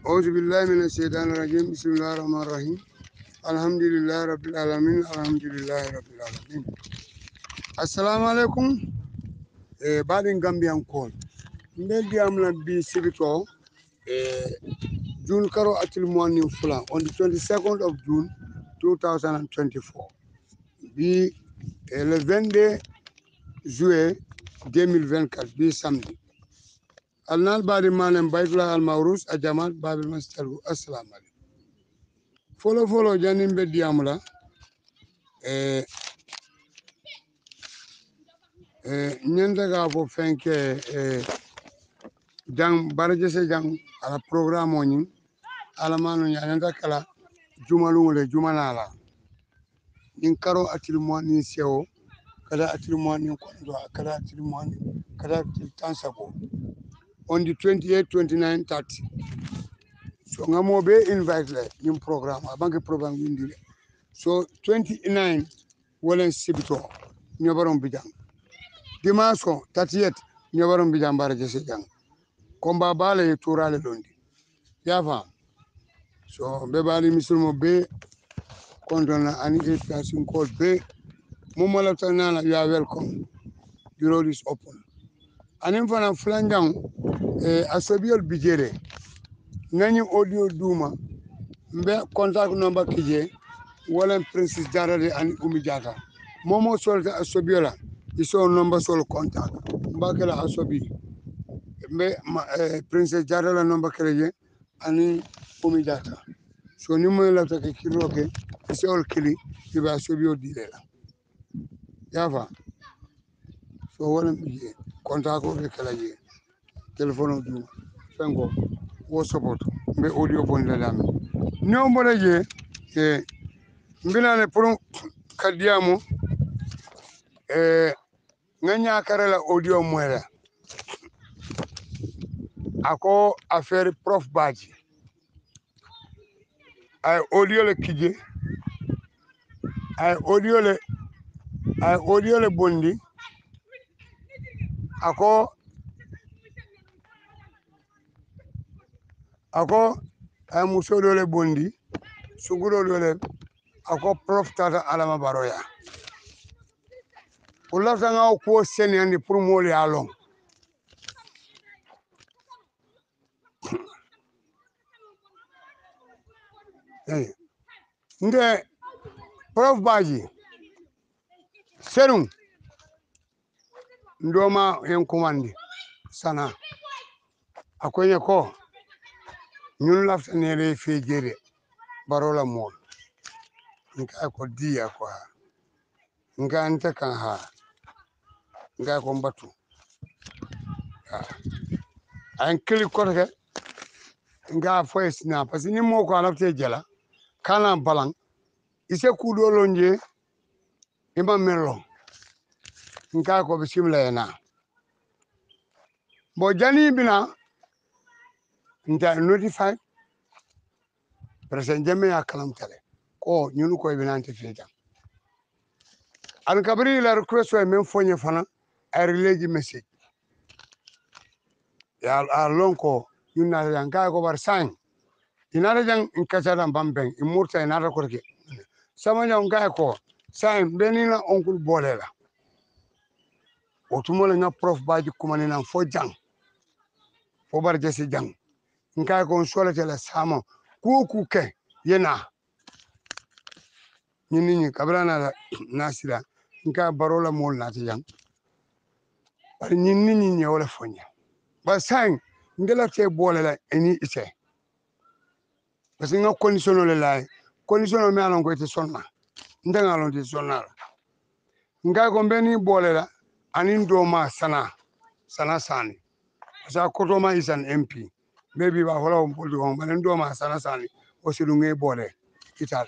أعوذ بالله من الشيطان الرجيم بسم الله الرحمن الرحيم الحمد لله رب العالمين الحمد لله رب العالمين السلام عليكم بعد Gambian call mbel amla bi sibito June karo atil morning fulan on the 22nd of June 2024 bi le 22 juillet 2024 bi samedi alnal badi manem baytula al mawrus a jamal babil mastalu assalamu alaikum follow janim be diamula nyanda ga fo fenke jang baraje se jang ala programme oni ala manu nyanda kala jumalungule jumanala din karo atil mo ni sewo kada atil mo ni kondo kada atil mo ni kada atil tansabo on the 28 29 30 so ngamo be invite le nim programme abanke programme windi so 29 wolen sibito nyobaron bijang dimanche 38 nyobaron bijang baraje se jang komba bale turale londi yafa so be bali misulmo be kondona ani education code be momola tanana you are welcome the road is open anim fana flanjang asobiol bijere ngani audio duma mbe contact number kije wala princess jarade ani umi jata momo solta asobiola iso number sol contact mbakela asobi mbe princess jarade number keleje ani umi jata so ni mo la take kiroke iso kili iba asobio dilela yafa so wala bije contact ko kelaje telephone du fengo wo support mbe audio bonde lami no mo je mbinale pour kadiamo nganya karela audio mwela ako affaire prof Badji ay audio le kije ay audio le bondi ako ay musolo le bondi suguro le ako prof tata alama baroya kula tanga ko seni andi pour moli along nde prof Badji serum ndoma en commande sana akoye ko ñun laftanere fejere barola mol nka ko diya ko nka anta kan ha nka ko mbatu an kili kote nka foyesna parce que ni mo ko alafte jela kana balang ise kudo lonje ima melo nka ko bisimila na bo jani bina nta notify president jemme ya kalam tale ko ñun ko binante feta an kabri la request way men foñe fana ay relegi message ya lonko ñun na yang ka ko bar sang inara jang in kacada bambeng imurta inara korke sama jang ka ko sang benina onkul bolela otumola nga prof Badji kumani nan fo jang fo bar jesi jang nka ko solete la sama ku ke yena ni kabrana la nasira nka barola mol na ti jang bari ni wala fonya ba sang ngela te bolela eni ite parce que nga condition le lay condition me alon ko te sonna ndanga alon te sonna nga ko beni bolela anin do ma sana sani sa koto ma isan MP maybe ba hola on poldi on banen do ma sana sani o silu ngay bole ital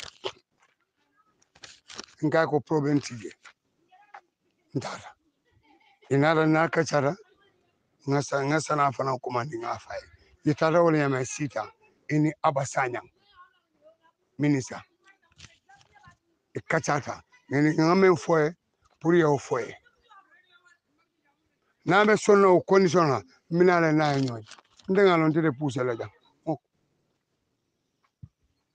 nga ko problem tije ndara inara na kachara nga sana fana komandi nga fay itala wala yama sita ini abasanya minisa e kachata ni ngame foye pour yo foye na be sonno condition minala na ñoy ndenga lon tede pousser la jang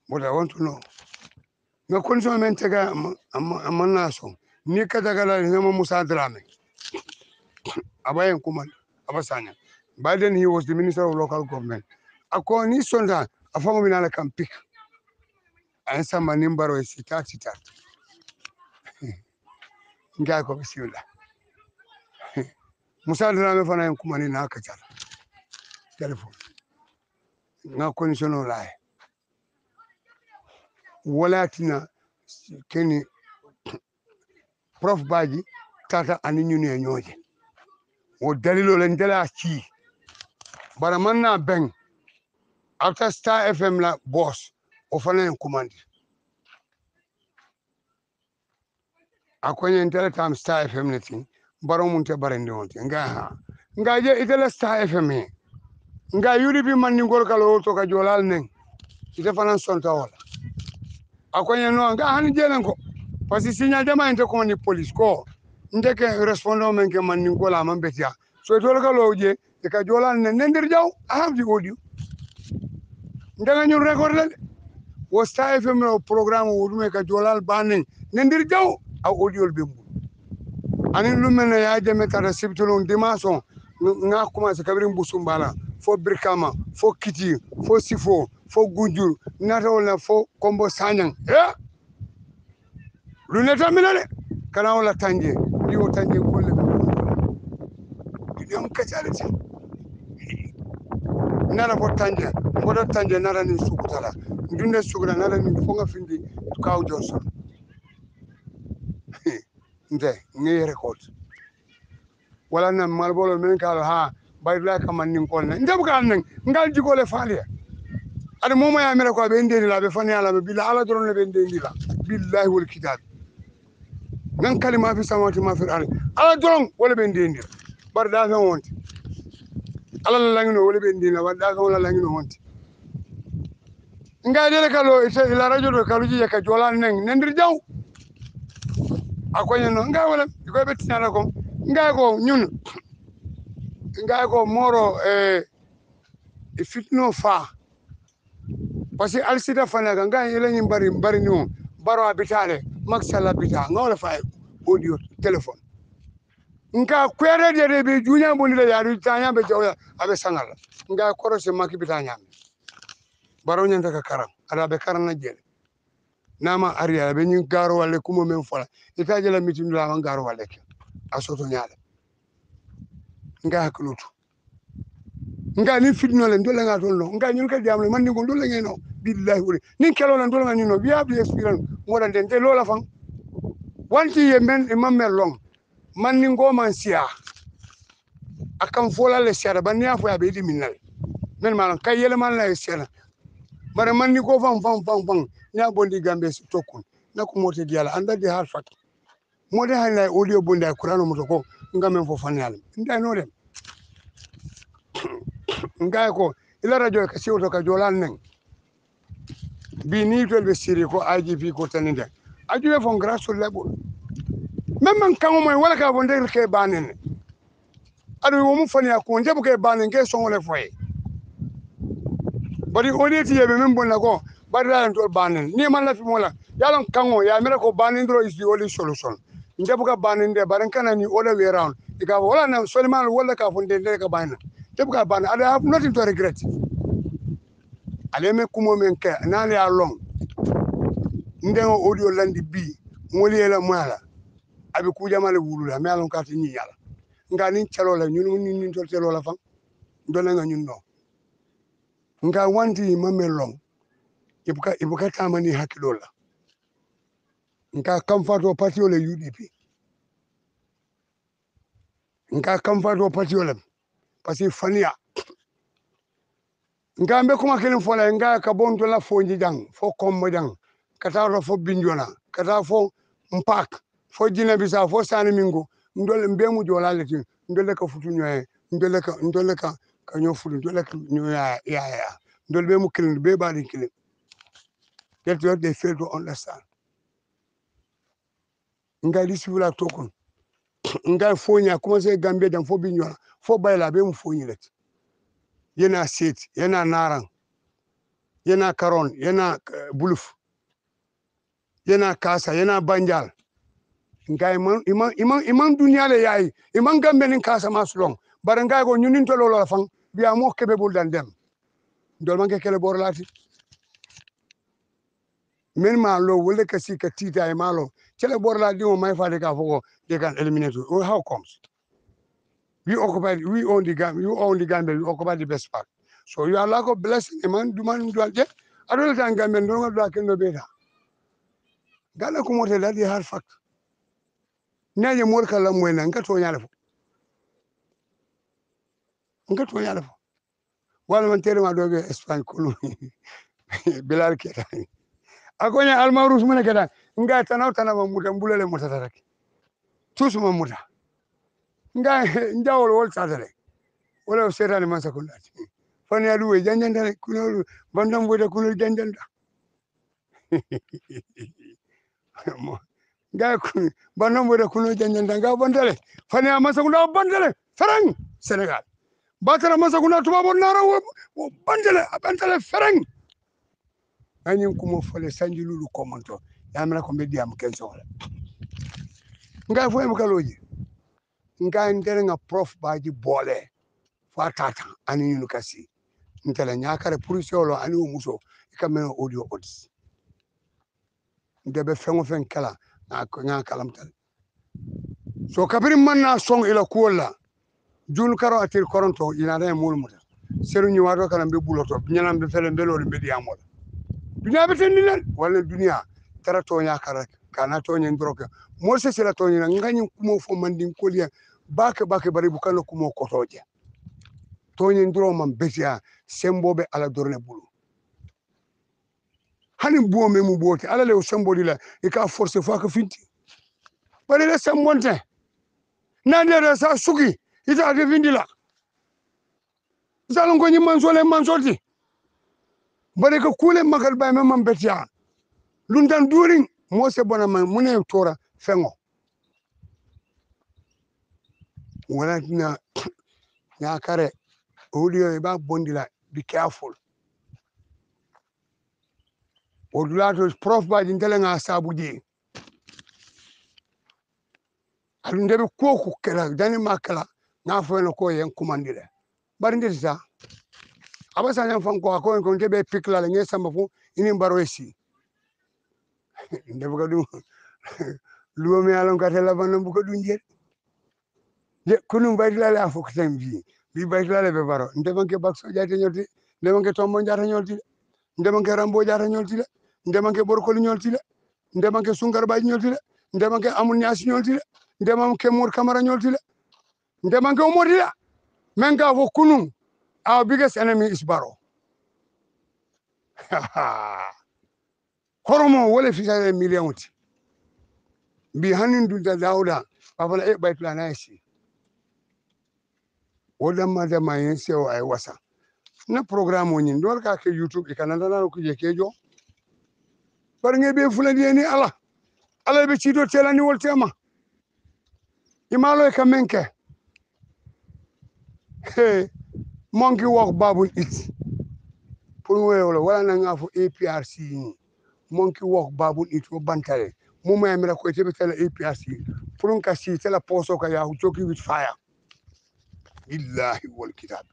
But I want to know. Na condition men tega amanaso. Ni katagala ngama Musa Drame. Abayen kuman abasanya. By then he was the minister of local government. Ako ni sonda afamo binala can pick. Ansa manimbaro sita. Ngai ko bismillah. Musa Drame fana kumani na kachara. Telephone. Na condition la. Wala tina keni Prof Baji tata ani nyuni nyoje. O dalilo len dela ci. Bara man na beng after Star FM la boss o fana en commande. Akonye intele tam Star FM netin baro mun te barende wonte nga je itele Star FM he. Nga yuri bi man ni ngol kala to ka jolal nen ite fana sonta wala akonye no nga han jelen ko parce que signal dama inte ko ni police ko ndeke respondant men ke man ni ngola man betia so to ka loje e ka jolal nen ndir jaw I have the audio ndanga ñu record wo Star FM no programme wudume ka jolal banen ndir jaw a audio be mu ani lumene ya jeme tara sibtulon dimanche nga commencé kabirin busumbala fo Brikama fo Kiti fo Sifo fo Gunjur nata wala fo Kombo Sanyang luneta minale kana wala tanje di o tanje kolle di am kacalati nara fo tanje bodo tanje nara ni sukutala dunde sukura nara ni fo nga findi kaw Johnson nde ngi record wala na malbolo men kala ha bayla kaman nin kolne ndem kan nan ngal jigole faaliya ada moma ya mere ko be ndeni la be fani ala be billahi ala doron be ndeni la billahi wal kitab nan kalima fi samawati ma fi al ala doron wala be ndeni bar da fa wonti ala la langino wala be ndeni bar da fa wala langino wonti ngai dele kalo ite la radio do kalo ji ka jolan nen nendir jaw akonya no ngai wala ko be tinala ko ngai ko ñun ngai ko moro fitno fa parce que alsida fana ga ngai yele ñi bari no baro habitale maksala bita ngawla fa audio téléphone nka kwere de be junya boni le yaru tanya be jawla abe sangala ngai korose makki bita ñam baro ñanta ka karam ada be karana jele nama ariya be ñi garo wala kuma men fola ita jela mitin la man garo wala ke asoto ñala nga haklutu nga ni fitno le ndole nga ton lo nga ñun ka diam le man ni ko ndole ngeno billahi wuri ni kelo la ndole nga ñino bi abdi experience mo dan den te lola fam wanti ye men e mamme long man ni ngo man sia akam fola le sia ba ni afo ya be di minal men man kay yele man la sia bare man ni ko fam nya bondi gambe su tokkun na ko mote diala anda di har fat mo de han lay audio bondi qur'ano mo to ko ngamen fo fanal nday no dem ngai ko ila radio ka siwto ka jolan nen bi ni tol be siri ko IGP ko taninde aju fon grâce labul même man kango moy wala ka bonde ke banen adu wo mu fani ko ndebu ke banen ke son wala foye bari odeti yebe men bonna ko bari la tol banen ni man la fi mola yalon kango ya mere ko banen dro is the only solution ndebu ka banen de baran kana ni all the way around diga wala na soliman wala ka fonde de ka banen debuka ban I have nothing to regret ale me kumo men ke na le along ndengo audio landi bi ngoli la mala abi ku jamale wulula me alon ka tini yala ngani chalo la ñun ni to telo la fam do nga ñun no nga wanti mame long ibuka tamani hakilo la nga comforto patio le UDP nga comforto patio le parce que fania ngambe kuma kelen fola nga ka bonto la fonji jang fo kommo jang kata fo binjona kata fo mpak fo jina bisa fo sani mingo ndole mbemu jola leti ndole ka futu nyoy ndole ka nyo futu ndole ka nyo ya ndole be mu kelen be ba din kelen that's what they fail to understand nga di sibula tokon nga fonya kuma se gambe jang fo binjona fo bayla be mu fonyi leti yena set yena naran yana Karon yana Buluf yana Kasa yana Banjal ngai iman dunia le yayi iman gambe nin Kasa masulong baranga go nyunin to lolo fang biya mo kebe bul dan dem dol manke kele bor lati men ma lo wole ka si ka tita e malo kele bor la di mo may fa de ka foko they can eliminate you. How comes we own the Gambia, you own the Gambia, we occupy the best part. So you are lack of blessing, man, do alje. I don't think Gambia no black no better. Gana kumote that the hard fact. Nanya more kala mwena nga to nyalefo. Nga to nyalefo. Wala man tere ma doge Espagne kulu. Bilal keta. Akonya almarus mune keta. Nga tanaw muta mbulele muta taraki. Tusuma muta. Nga njawol wol satale. Wala setani man sakundati. Fani aduwe janjanda kuno bandam boda kuno janjanda. Ga bandam boda kuno janjanda ga bandale. Fani amasakunda bandale. Fereng Senegal. Batara masakunda tubabo nara bandale fereng. Ani kumo fole sanjulu komonto. Yamra ko mbedi am kenso wala. Nga fo em kaloji. Nga ndere nga prof baji bole. Fa tata ani yunukasi. Ntela nyakare purisolo ani umuso ikameno audio odds. Ndebe fengo fen kala na kalamtal. So kabiri manna song ila kuola. Jun karo atil koronto ina da mulmuta. Seru ni wado kala mbe buloto nyanam be fele mbelo be di amol. Dunya be tendinen wala dunya tara to nyakara kana to nyen droke. Mo se sela to nyina ngani kumo fo mandin koliya bake bari bukano kumo kotoje. To nyen dro man betia sembobe ala dorne bulu. Hani buo memu bote ala le sembodi la e ka force fa ka finti. Bari le sembonte. Nandere sa suki ita ade vindila. Zalongo ni manzoti. Bari ka kule makal bay memam betia. Lundan during mo se bona man mune tora fengo. Wala na kare audio e ba bondila be careful. Odulato prof ba dintele nga sabuji. Alunde be koku kala dani makala na fo no ko yen kumandile. Bari ndeti sa abasa nyam fam ko ko be pikla le ngesa mafu ini mbaro esi. Ndebe gadu luo me alon ka tela banam bu ko dunje. Je kunu baytila la fo ko tambi. Bi baytila le be baro ndebe ke bakso jati nyoti ndebe ke tombo jata nyoti ndebe ke rambo jata nyoti ndebe ke borkoli nyoti ndebe ke sungar baji nyoti ndebe ke amul nyasi nyoti ndebe ke mur kamara nyoti ndebe ke umodi la menga fo kunu our biggest enemy is baro. Horomo wala fisale million ti bi hanin dulta dauda afala e baytla na esi wala mada mayen sew ay wasa na programme woni ndol ka ke YouTube e kananda na ko je kejo bar ngebe fulani ni ala be ci do telani wol tema imalo e kamenke he monkey walk babun it pour wala na ngafo APRC monkey walk babun it o bantale muma yamira ko tebe tele APRC pour ka si tele poso ka ya joki with fire billahi wal kitab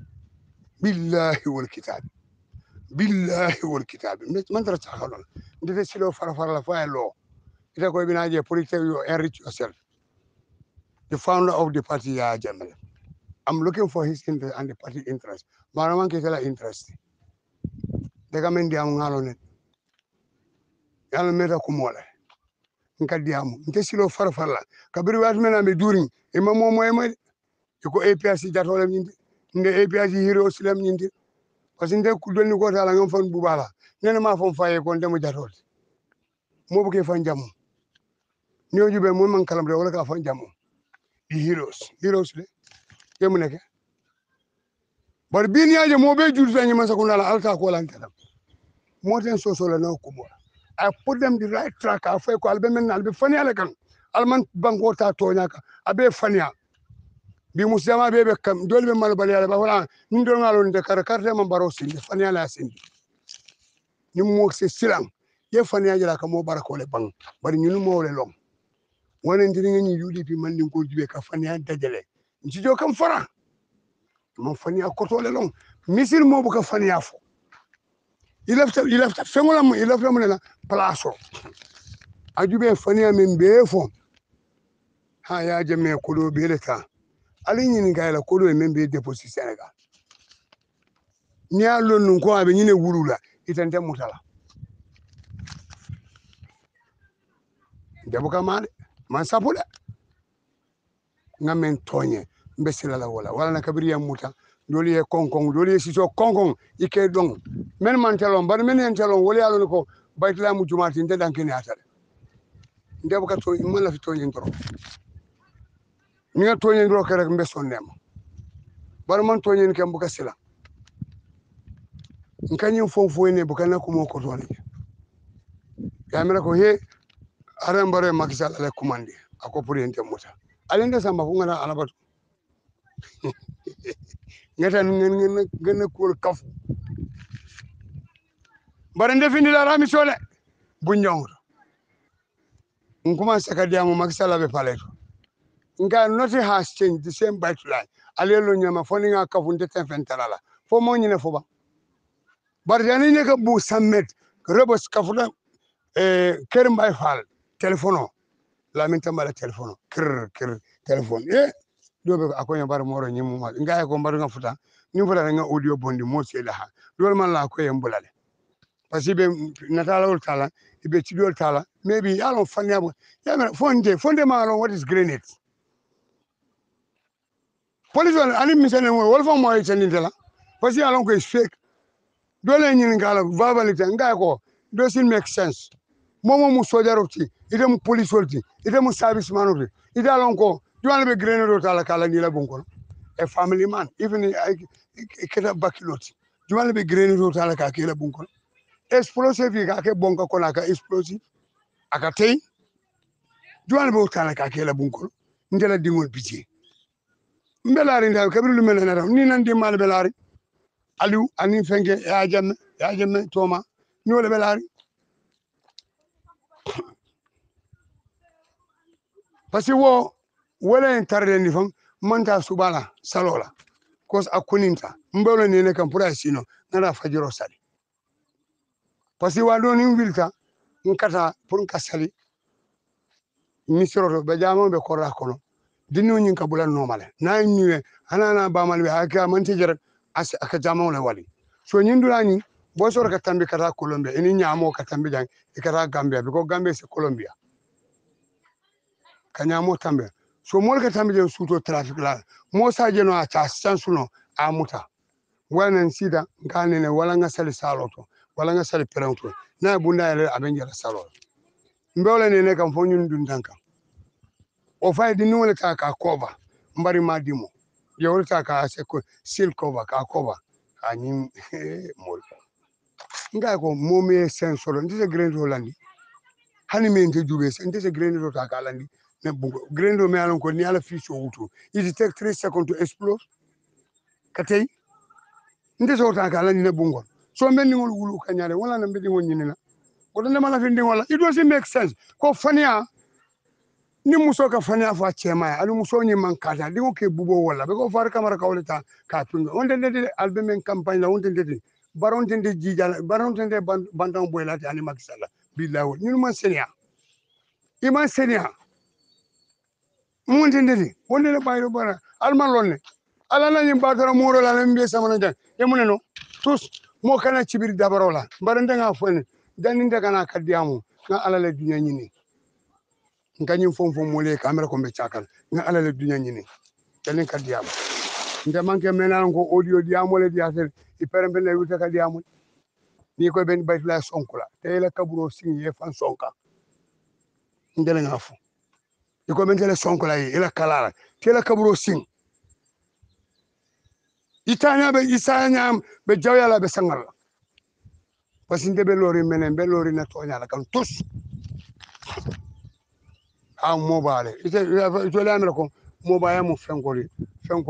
man tara taxalon ndete silo fara la fire law ita ko binaje pour you enrich yourself. The founder of the party ya Jammeh. I'm looking for his interest and the party interest. Maraman ke tela interest. Daga men diamu ngalo net. Yalla meta kumole. Nka diamu. Nte silo fara la. Kabiri wat mena me during. Ima momo ema ko APRC jatole nyinde. Nde APRC hero silem nyinde. Parce que nde ku donni ko tala ngam fon bubala. Nene ma fon faye ko ndemo jatole. Mo buke fan jamu. Niyo jube mo man kalam de wala ka fan jamu. The heroes le. Yemu neke. But bin yaje mo be jur fenye man sakuna la alka ko lan telam. Moten so la na ko mo. I put them the right track afay ko albe men albe fani ala kan. Alman banko ta to nyaka abe fania. Bi musama be kam dolbe mal bali ala ba wala ndol ngalo de kar karte man baro sindi fani ala sindi. ni mo se silang ye fani jara ka mo barako le bang bari ñunu mo le long wonen diri ngani UDP man din ko jube ka fani dajale ci jo kam fara mo fani akoto le long misil mo bu ka fani afo ilafta fengola mo ilafta mo la place ajube fani men be fo ha ya jame ko do be le ta ali ñini gayla ko do men be déposit Sénégal ni a lonu ko abe ñine wulula itante mutala debuka made man sapule ngamen toñe mbesila la wala na kabiriya muta doli e konkon doli e siso konkon ike dong men man telon bar men en telon wala yalo ko baytla mu jumati nde dankini atale debuka to man la fi toñe ndoro ni nga toñe ndoro ke rek mbeson nema bar man toñe ke mbuka sila nkanyi fofo ne buka na ko mo ko tole ya mera ko he arambare makisal ale kumandi ako pour ente muta alende samba fu ngana alabatu ngata ngena ko kafu barende findi la rami sole bu ñongro nguma sakadiamo makisal be paleto nga noti has changed the same bite line alelo nyama foni nga kafu ndete fentalala fo mo ñine fo ba barjani ne ka bu sammet rebos kafuda kerim bay fal telefono la min tambala telefono kir telephone dobe akonya bar moro nyimu ma ngaay ko mbar nga futa ni futa nga audio bondi mo sela ha dol man la ko yembulale parce que be natala ul tala ibe ci dol tala maybe yalo fanya bo ya fonde ma lo what is grenade police wala ani misene mo wol fa mo ay tanindela parce que yalo ko is fake dole nyin ngala vabalite ngaay ko doesn't make sense momo mu sojaroti ite mu police wolti ite mu service manoti ite alon ko juwale be grenade tala kala ni la bonkon a family man even keta bakiloti juwale be grenade tala ka kala bonkon explosive ka ke bonka ko ka explosive aka tay juwale be tala ka kala bonkon ndela dingol bije mbelari ndaw kabri lu mel na ni nan di mal belari aliou ani fenke ya jamme toma ñole belari parce que wala en tarde ni fam manta subala salola kos akuninta mbolo ne kam pura sino nada fajiro sali parce que wado ni wilta nkata pour kasali misro be jamo be korra kono dinu nyin kabula normale na nyuwe hanana ba mal be aka man tejere aka jamo le wali so nyindula ni bo sor ka tambi kata Colombia ini nyamo ka tambi jang ikata Gambia because Gambia c'est Colombia kanyamo tambe so mol ka tambi je suto traffic la mo sa je no a ta sansuno a muta wana sida ngane wala nga sali saloto wala nga sali peranto na bunda ele abenjala saloto mbole ne kam fo ñun dun tanka o fay di nole ta ka koba mbari madimo yewol ta ka se ko sil koba ka koba ani mol nga ko momi sensoro ndise grendo landi hani men te jube ndise grendo ta ka landi ne bungo grendo me alon ko ni ala fi so wutu it take 3 seconds to explode katay ndise o ta ka landi ne bungo so men ni ngol wulu kanyare wala na mbedi ngol nyina ko ne mala fi ndi wala it doesn't make sense ko fania ni muso ka fania fa chema ali muso ni mankata dingo ke bubo wala be ko far kamara kawleta ka tungo on de album campagne la on de baron de jijala baron de bandan boylati ani makisala billahi ni man senia iman senia mon de on de bayro bara alman lonne ala na nyim batara muro la mbe samana jan yemune no tous mo kana cibir dabarola barande nga fone daninde kana kadiamu nga ala le dunya nyini nganyim fom mole kamera ko be chakal nga ala le dunya nyini danin kadiamu nde manke menan ko audio diamu le diatel i perembe le wuta kadiamu ni ko ben baytla sonkula te la kaburo signé fan sonka ndele nga fu iko ben tele sonkula yi ila kalala te la kaburo signé itanya be jawyala be sangal parce que ndebe lori menen be lori na toñala kan tous a mobile ite to le amra ko mobile mo fenkole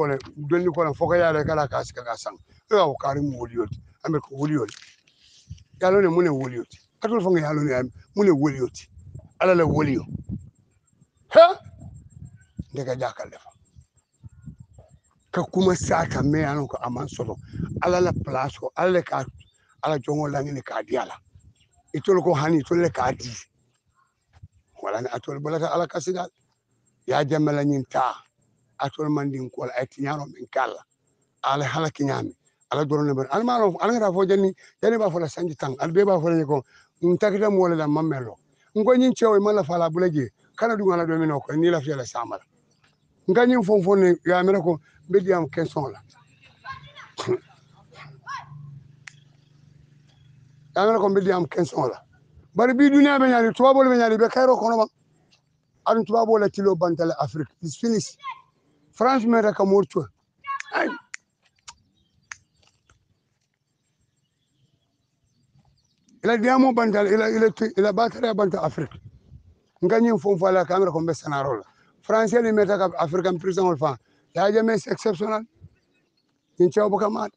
donni ko fo ko yaale kala ka sika ka sang o kari mo woliol ambe ko woliol yalo ne mune wolioti atol fonga yalo ne mune wolioti ala la wolio ha ndega jakal defa ka kuma sata me yalo ko aman solo ala la place ko ala ka ala jongo la ni ka diala itol ko hani tol le ka di wala ne atol balata ala kasida ya jamala nyinta atol mandin ko ay tinyaro min kala ala halaki nyami ala dorone bar al maro ala ngara fo janni ba fo la sanji tang al be ba fo la ko ntakita mo la mamelo ngo nyin chewo mala fala bulaje kana du ngala do mino ko ni la fiela samala ngani fo ne ya mera ko be diam question la ya mera ko be diam question la bari bi dunia be nyari to bol be nyari be kayro kono ba adun to bol la tilo bantale afrique is finished france mera ka morto ay ila diamo bantal ila batara banta afrique ngani fo la camera ko be sanaro la français li meta ka african prison ol fa ya jame exceptional in chew bu kamat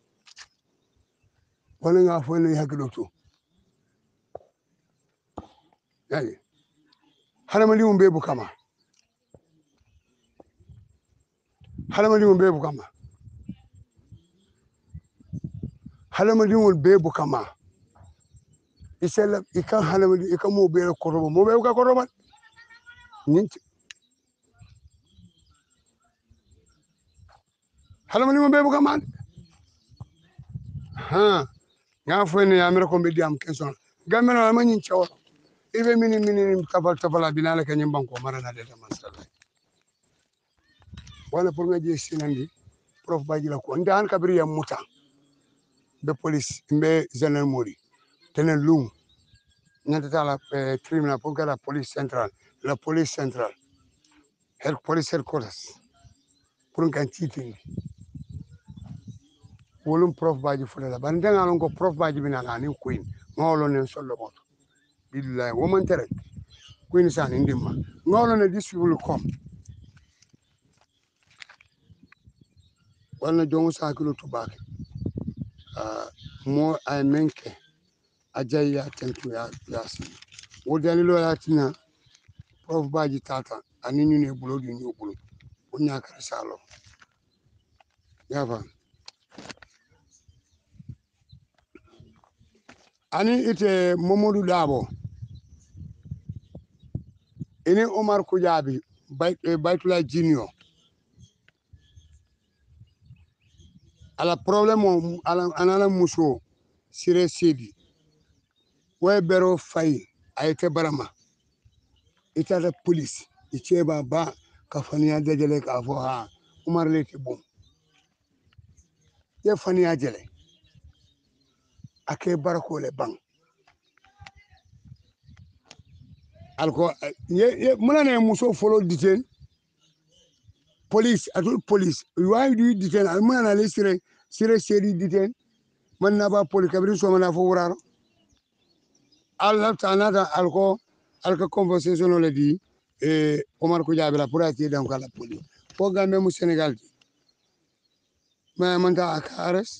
wala nga fo ne hakilo to yayi halama li mbe bu kama halama li mbe bu kama halama li mbe bu kama isela ikan halama li ikan mo be ko robo mo be ko robo ninti halama li mbe bu kama ha nga fo ne ya mera ko be diam question gamelo ma nyin chew ibe mini tabal binala ka nyim banko marana de masala wala pour nga je sinandi prof baji la ko ndan kabri ya muta be police be gendarmerie tenen lum nyanta la criminal pour la police centrale police headquarters pour nga titin wolum prof baji fula la ban danga lon ko prof baji binala ni queen ngolo ne sollo moto billahi woman tere queen san indima ngolo ne this will come wala jongo sa kilo tubake mo ay menke ajaya tentu ya yasi wo dalilo yatina prof baji tata anini ne bulo di ni bulo onya kar salo yafa ani ite momodu dabo ini omar kujabi baytula junior ala problème ala anala muso sire sedi way bero fay ayte barama itata police icheba ba kafaniya dajale ka fo ha umar leti bom ye faniya jele ake barako le bang alko ye mulane muso follow detain police atul police why do you detain al mulana le sire sedi detain man na ba police kabri so mana fo wuraro Allah tanata alka conversation le di Omar ko jabila pour ati dan kala police ko gambe mu Senegal ma manta akares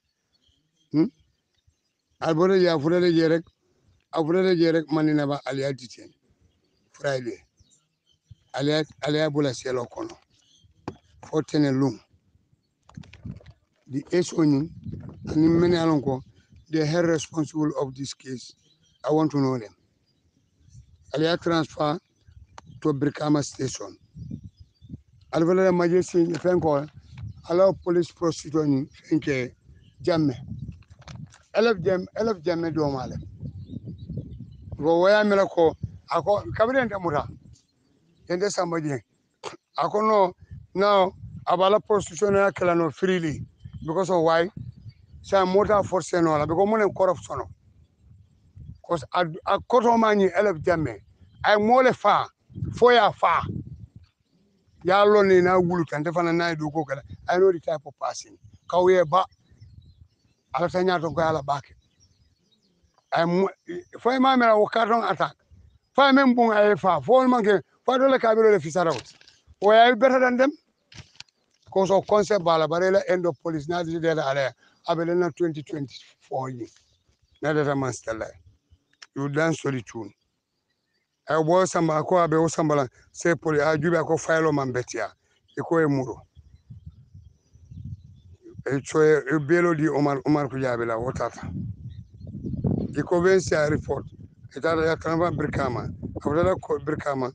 albore ya furele je rek manina ba aliya detain Friday aliya bula selo kono fotene lum the esoni and many alonko they are responsible of this case. I want to know them. Aliya transfer to Brikama station. Alvala majesty fenko allow police prosecutor ni fenke jamme. Elef jamme do male. Go waya mela ko ako kabri ente muta. Ende somebody. Ako no now abala prosecution na kala no freely because of why? Sa mota force no la because mon corruption. Because a koto mani elef jamme. Ay mole fa foya fa. Ya loni na wulu kan defana na do ko kala. I know the type of person. Kawe ba ala tanya to ko ala bake. Ay foy ma mera wakaton attack. Fa men bun ay fa fo manke fa do le kabiro le fisarawt. O ay better than them. Because of concept bala barela end of police na di dela ala abelena 2024 yi. na data man stella you dance solitude ay bo samba ko abe o sambala se poli a jubi ko faylo man betia e ko e muro e choy e belo di Omar ko jabe la wotata e ko vensi a report e tata ya kanaba Brikama abdala ko Brikama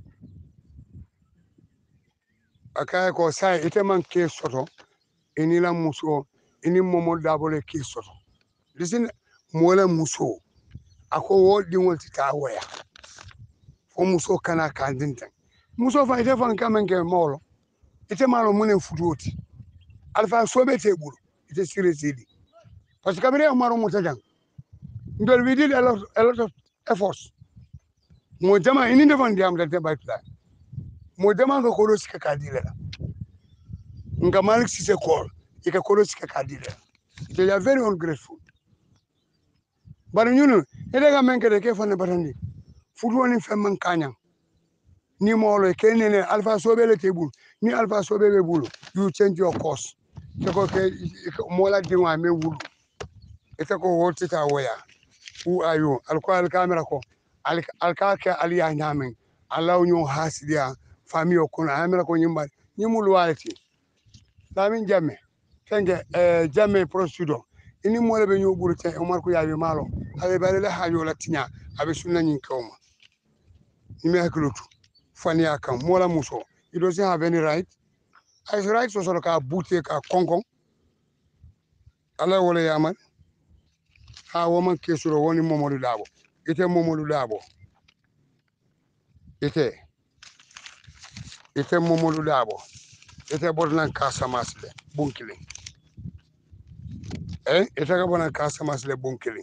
akay ko sai ite man ke soto ini la muso ini momo dabole ke soto lisin mola muso ako wo dingol ti ta waya fo muso kana kandinta muso fa ite fan kamen ke molo ite malo munen futuoti alfa sobe te bulu ite siri parce que kabire maro mutajang ndol we did a lot of efforts mo jama ini defan diam de baytla mo jama ko kolo sika kadile nga malik sise kol ika kolo sika kadile they are very ungrateful bar ñunu ede ga men ke fane batandi futu woni femman kanyang ni molo ke nene alpha sobe le tebul ni alpha sobe be bulu you change your course te ko ke mola dingwa me wulu ite ko woltita waya who are you alko al camera ko alka ke aliya nyamen alaw ñu hasidia famille ko na amira ko nyimba nyimul walati lamin jamme tenge jamme procedo ini mo le be ñu buru te Omar ko yawi malo ale bale la hajo la tinya abe sunna nyin kawma ni me haklutu fania kam mola muso you don't have any right as right so so ka bute ka konkon ala wala yamal ha woman kesuro woni Momadou Dabo ite Momadou Dabo ite Momadou Dabo ite bornan Casamance le bunkili ite ka bornan Casamance le bunkili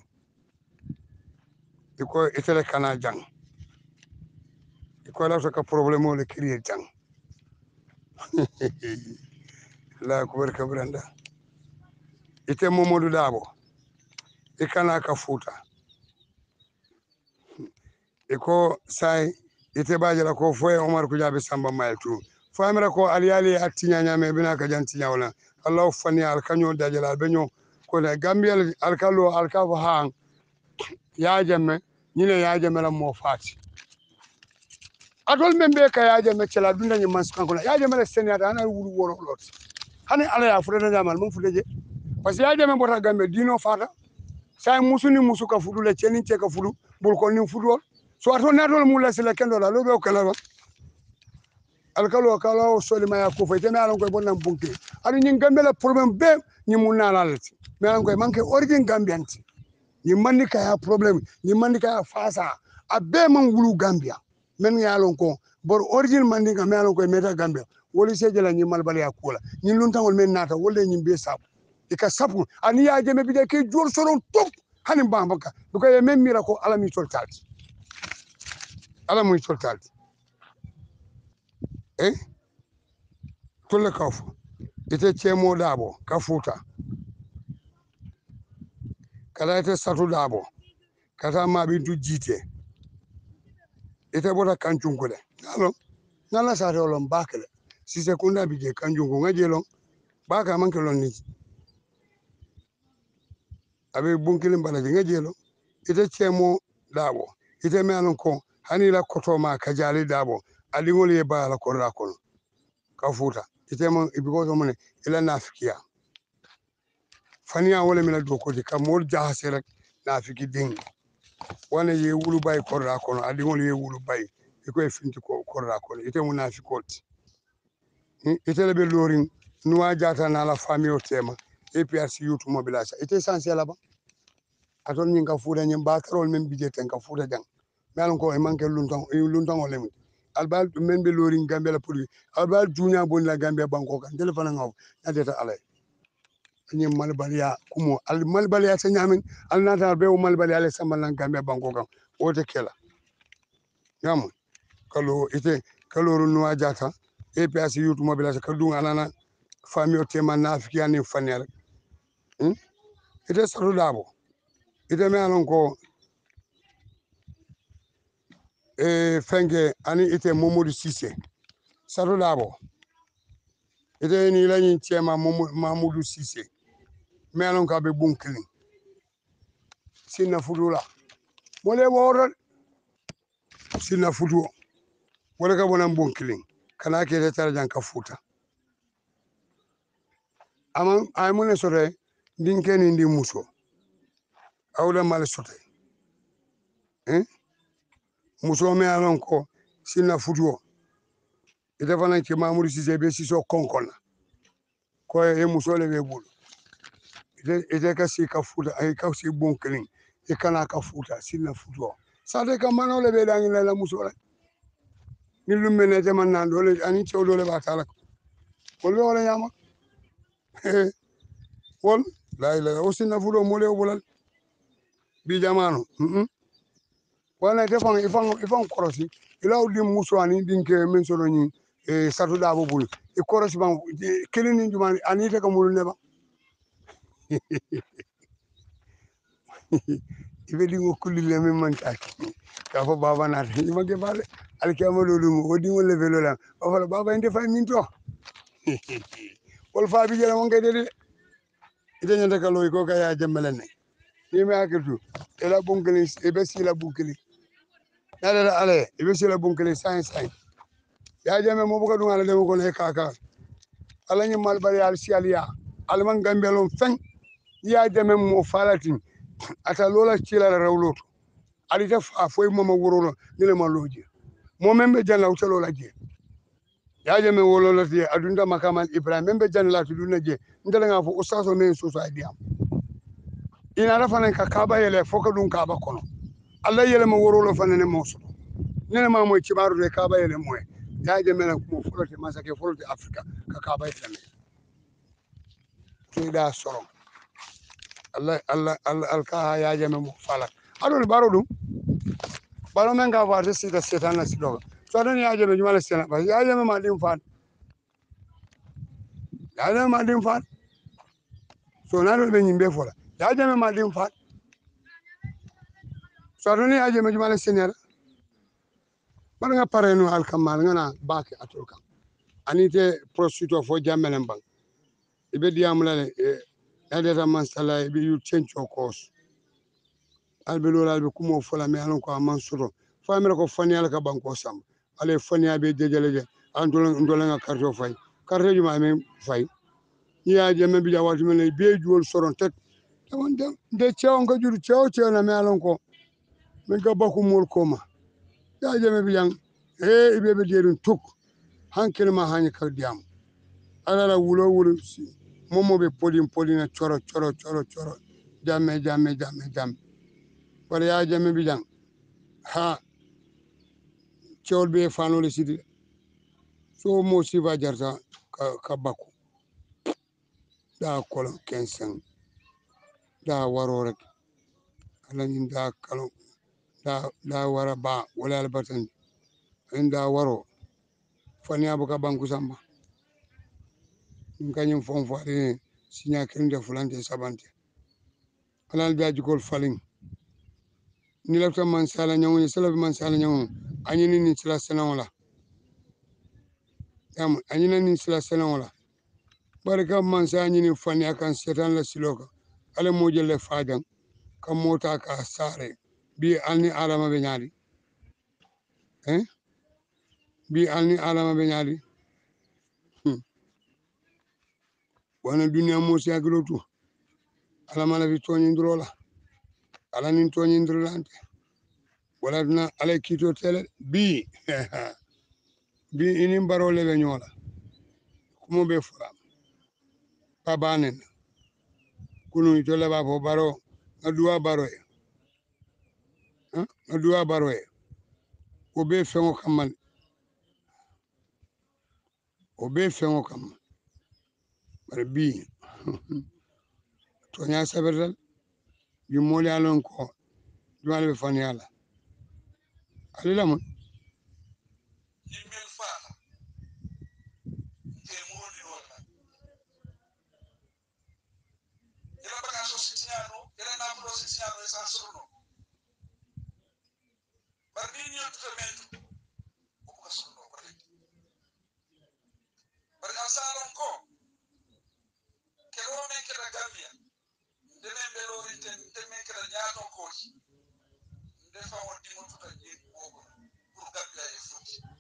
iko ite le kana jang iko la so ka problème le créer jang la ko barka branda ite Momadou Dabo ikana ka futa iko sai ite bajala ko foye Omar ko jabe samba maytu famira ko aliyali atinya nyame bina ka jantinya wala Allah fani al kanyo dajala benyo ko la Gambia al kalo al ka hang ya jamme ñine ya jamme la mo fati atol membe ka ya jamme cela dunda ñi man kan ko ya jamme la senata ana wulu woro lot hani ala ya fudena jamal mum fudeje parce que ya jamme bota Gambia dino fata say musuni musu ka fudu le ceni ce ka fudu bul ko ni fudu so ato natol mu la sele kendo la lobe ko la alkalo kala soli maya ko fay teme alon koy bonam bunki adu ñi Gambia la problème be ñi mu nalalati mais alon koy manke origine gambianti ni mandi kaya problème ni mandi kaya fasa a be man wulu Gambia men ya lon ko bor origine mandi ga me lon ko meta Gambia woli seje la ni malbal ya kula ni luntangol men nata wolle ni be sap e ka sapu ani ya jeme bide ke jor soron top hani bambaka do ko men mira ko ala mi toltalti tolle kawfu ite Cemo Dabo ka futa kala ite Satu Dabo kata ma bintu jite ite bota kanchunkule nala sa rolon bakale si sekunda bije kanjungu ngajelon baka manke lon ni abe bunkilin balaje ngajelo ite Cemo Dabo ite me alon ko hani la koto ma kajali Dabo alingol ye bala ko la kono ka futa ite mon ibiko to mone ila nafikiya faniya wala mina dokoti ka mol jahase rek nafiki ding wana ye wulu bay ko la kono alingol ye wulu bay iko e finti ko la kono ite munafikoti ite le be lorin nuwa jata na la famille o tema APRC youth mobilisation ite essentiel ba atol nyin ka fuda nyin ba karol men bije ten ka fuda jang melon ko e manke lunton o lemi albal men be lorin Gambia la pour albal junya bon la Gambia banko kan telefona ngaw na deta alay nyin malbaliya kumo al malbaliya sa nyamin al nata be o malbaliya le sambal la Gambia banko kan wote kela yam kalo ite kaloru nuwa jata APRC youth mobilisation ka dunga nana famille o tema nafiki ani fanel ite Satu Dabo ite me alon ko fenge ani ite Momadou Cissé Satu Dabo ite ni lañin Cema Mamadou Cissé me alon ka be bunkili sinna fudula mole woro sinna fudu wala ka bonan bon kilin kana ke tar jan ka futa aman ay mun sore din ken ndi muso awla mal sote muso me alon ko sinna fudu ite fana ke Mamoudou Cissé be siso konkona ko e muso le be bulu ite ka si ka futa ay ka si bon kilin e kana ka futa sinna fudu sade ka mano le be dangi la muso la ni lumene te man nan dole ani cew dole ba tala wol be wala nyama wol la ila o sinna fudu mo le bolal bi jamano wala te fang ifang korosi ila udi muso ani dinke men solo ni e satu da bo bulu e korosi ban kelini jumani ani te ka mulu ne ba ibe di ngo kulli le men man taki ka fo baba na ni mage bale alkiyama lolu mo wodi mo le velo la o fala baba inde fay min to wol fa bi jela mo ngay de ite nyanta ka loy ko ka ya jembelen ne ni me akirtu ela bunkeli e be sila bunkeli nada ale e be sila bunkeli sai ya jame mo buka dunga le dem ko ne kaka ala ni mal bari al sialia al man gambelon fen ya jame mo falatin ata lola cila rawloto ali ta fa foy mama woro ni le maloji mo membe janna utalo la je ya jame wolo la je adunda makamal ibrahim membe janna la tuduna je ndala nga fo ustaso men so sa diam ina la fanan ka kaba yele foka dun kaba kono alla yele mo woro lo fanan mo so nene ma mo cibaru de kaba yele mo ya jame na ko folote masake folote afrika ka kaba yele tida soro Allah alka ya jame mo fala adol baro dum baro men ga warde sida setan na sido so dan ya jame jumala sena ba ya jame ma dim fan ya jame ma dim fan so na do be nyimbe fola ya jame ma dim fan so dan ya jame jumala sena bar nga pare no alkamal ngana baki atulka anite prosito fo jamelen bang ibe diamula le edeta mansala ibe yu chencho kos albe lola albe kumo fola me alon ko amansuro famira ko fani alka banko sam ale fani abe jejeleje andolen nga karto fay karto juma me fay ya jeme bi jawati men be juol soron tek tamon de cew nga juru cew na me alon ko men ga baku mol koma ya jeme bi yang ibe be derun tuk hankele ma hani ka diam ala la wulo si momo be podin choro jamme wala ya jame bi jang ha cewol be fanole sidi so mo sifa jarta ka baku da kolon kensen da waro rek ala ni da kalon da wara ba wala albatan inda waro fani abuka banku samba nganyum fon fo ade sinya kende fulante sabante alal biaji kol falin ni lafta man sala nyawu sala man sala nyawu anyini ni sala senawala yam anyina ni sala senawala barka man sa anyini fani akan setan la siloka ale mojelle fajan kam mota ka sare bi alni alama be nyaali bi alni alama be nyaali wana dunia mo si agrotu alama la bi tonyindrola ala nin tonyindrolante wala dina ala kito tele bi bi inin baro le be nyola kumo be fura pabanen kunu to le ba fo baro aduwa baro e aduwa baro e o be fengo kamal o be fengo kam bare bi to nya sabetal bi moli alon ko duwal be fan yala alila mon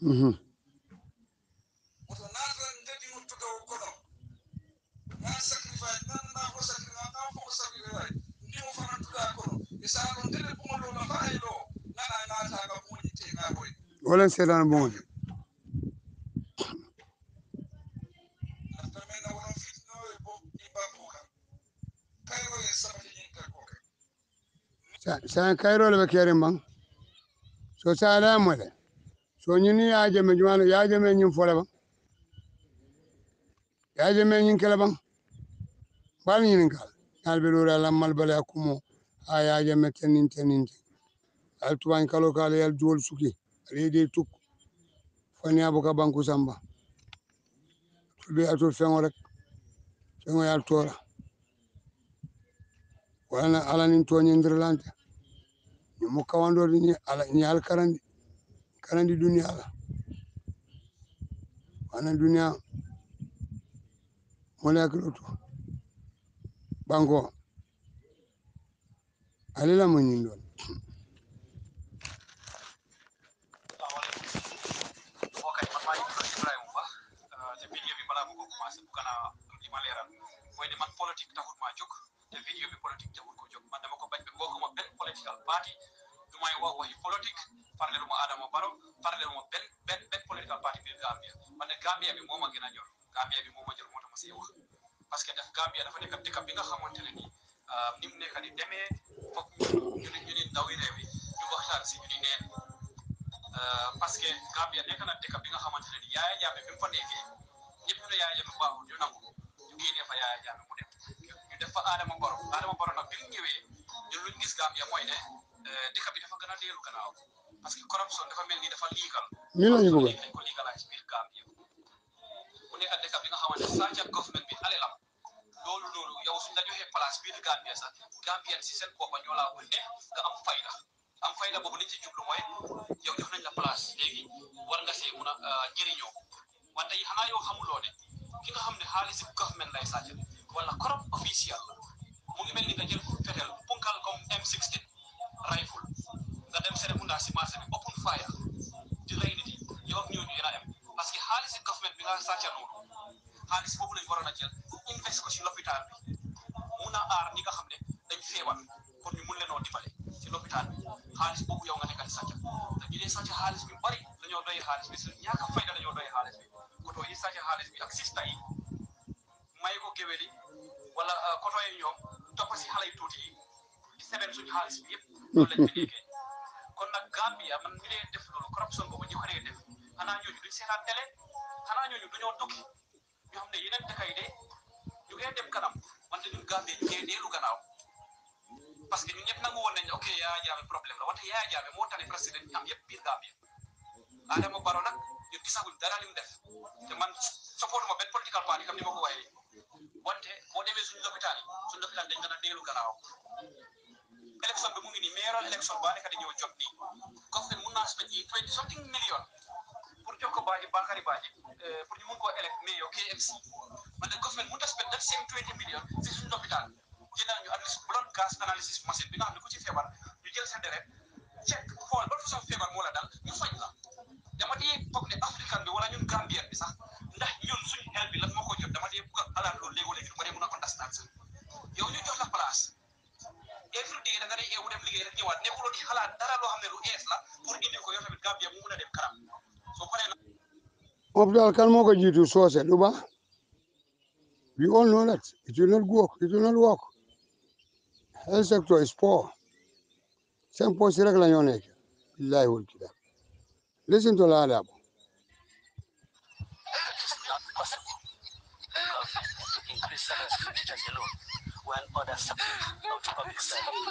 woto naata ndedi wuttude o kono na sacrifice na ko sacrifice na ko sacrifice ndimo fana tuda kono e sa ɗon ndede buŋolo la faray ɗo nana naataga buŋoji tega boy wala seeɗan buŋoji lafta men na wonon fitno e bo ɗi bankoka kayro e sabati ñintel koke sa kayrole ɓe kerin ban so salamole so ñini yajeme jumano yajeme ñin fole ban yajeme ñin kele ban bal ñinin kal nalɓe ɗora lammal bale hakkumo ha yajeme teninte al tubañ kalo kala yal juwol suki reedi tuk fani aboka banku samba tulɓe atol feŋo rek feŋo yal tora wala alanin toñindirlante ñimo kawandorde ñi ala ñi al karandi duniya la wana duniya mole hakkilo to banko alila mo ñin ɗon okay man maa ngi tudd Ibrahima Ba te vidéo bi balaa ma ko commencé bu gën a li ma leeral mooy ne man politique taxut maa jóg te vidéo bi politique taxut ko jóg man dama ko bañ ba bokkuma benn political party du may wax waxi politique parle lu ma Adama Barrow parle lu ma benn political party biir Gambia man ne Gambia bi moo ma gën a ñor Gambia bi moo ma ñor moo tax ma siy wax parce que def Gambia dafa nekk dëkk bi nga xamante ne nii ni mu nekk di demee foog ñu ni ndawi réew yi ñu waxtaan si ñu ni neen parce que Gambia nekk na dëkk bi nga xamante ne nii Yaya Jammeh bi mu fa nekkee ñëpp ñu ne Yaya Jammeh baaxul ñu nangu ñu génnee fa Yaya Jammeh mu dem ñu def fa Adama Barrow nag bi mu ñëwee ñun luñ gis Gambia mooy ne dëkk bi dafa gën a dellu gannaaw parce que corruption dafa mel ni dafa liigal ñi lañu bëgg dañ ko liigalaat ci biir Gambia mu nekk dëkk bi nga xamante ne sàcc government bi alelam loolu yow suñ la joxee place biir Gambia sax Gambien si seen boppa ñoo laa wënde nga am fayda boobu liñ ci jublu mooy yow jox nañ la place léegi war nga see mun a jëriñoo wante yi xanaa yow xamuloo ne ki nga xam ne xaalis government lay sàcc wala corrupt official la mu ngi mel ni nga jël fetel punkal comme M16 rifle nga dem Serekunda si marché bi open fire di rey nit yi yow ak ñooñu yéen a em parce que xaalis government bi nga sàcca noonu xaalis boobu lañ waroon a jël invest ko si lopitaan bi mun a aar ñi nga xam ne dañ feebar pour ñu mun leen dimbale si lopitaan bi xaalis boobu yow nga nekk di sàcc te ñu dee sàcc xaalis bi bari dañoo doy xaalis bi si ñàkk a fayda dañoo doy xaalis bi koto yi sàcc xaalis bi ak sista yi may ko géwél yi wala koto yi ñoom topp si xale yu tuuti yi di sebet suñu xaalis bi yëpp loolu lañ fi nekkee kon nag Gambia man mi dee def loolu corruption boobu ñu ko dee def xanaa ñooñu duñ seetaan télé xanaa ñooñu duñoo tukki ñu xam ne yeneen dëkk yi de ñu ngee dem kanam wante ñun Gambie ñu ngee deelu gannaaw parce que ñun ñëpp nangu woon nañ ok Yaya Jammeh problème la wante Yaya Jammeh moo tane président am yëpp biir Gambie Adama Barrow nag ñun gisaguñ dara li mu def te man support ma benn political party comme ni ma ko waxee wante boo demee suñu lopitaan dañ gën a deelu gannaaw élection bi mu ngi nii mayoral élection baa nekk di ñëw jot nii government mun naa spend 20 something million pour jox ko Bakary Badji pour ñu mun koo élect mayor KMC man de government mun ta spend that same 20 million si suñu lopitaan jëndal ñu at least blood gas analysis machine bi nga xam ne ku ci feebar ñu jël sa deret check xool ban façon feebar moo la dal ñu faj la dama dee foog ne africain bi wala ñun Gambien bi sax ndax ñun suñu xel bi lan moo ko jot dama dee bugg a xalaat loolu léegi du ma dee mun a understand sax yow ñu jox la place every day da nga dee eewu dem liggéey rek ñëwaat nekkuloo di xalaat dara loo xam ne lu ees la pour indi ko yow tamit Gambia mu mun a dem kanam soo paree na hôpital kan moo ko jiitu soose du baax we all know that it will not work health sector is poor seen poste rek la ñoo nekk billahi wal kitab listen to la dabo increase salaries for teachers alone, while others subject out to public service.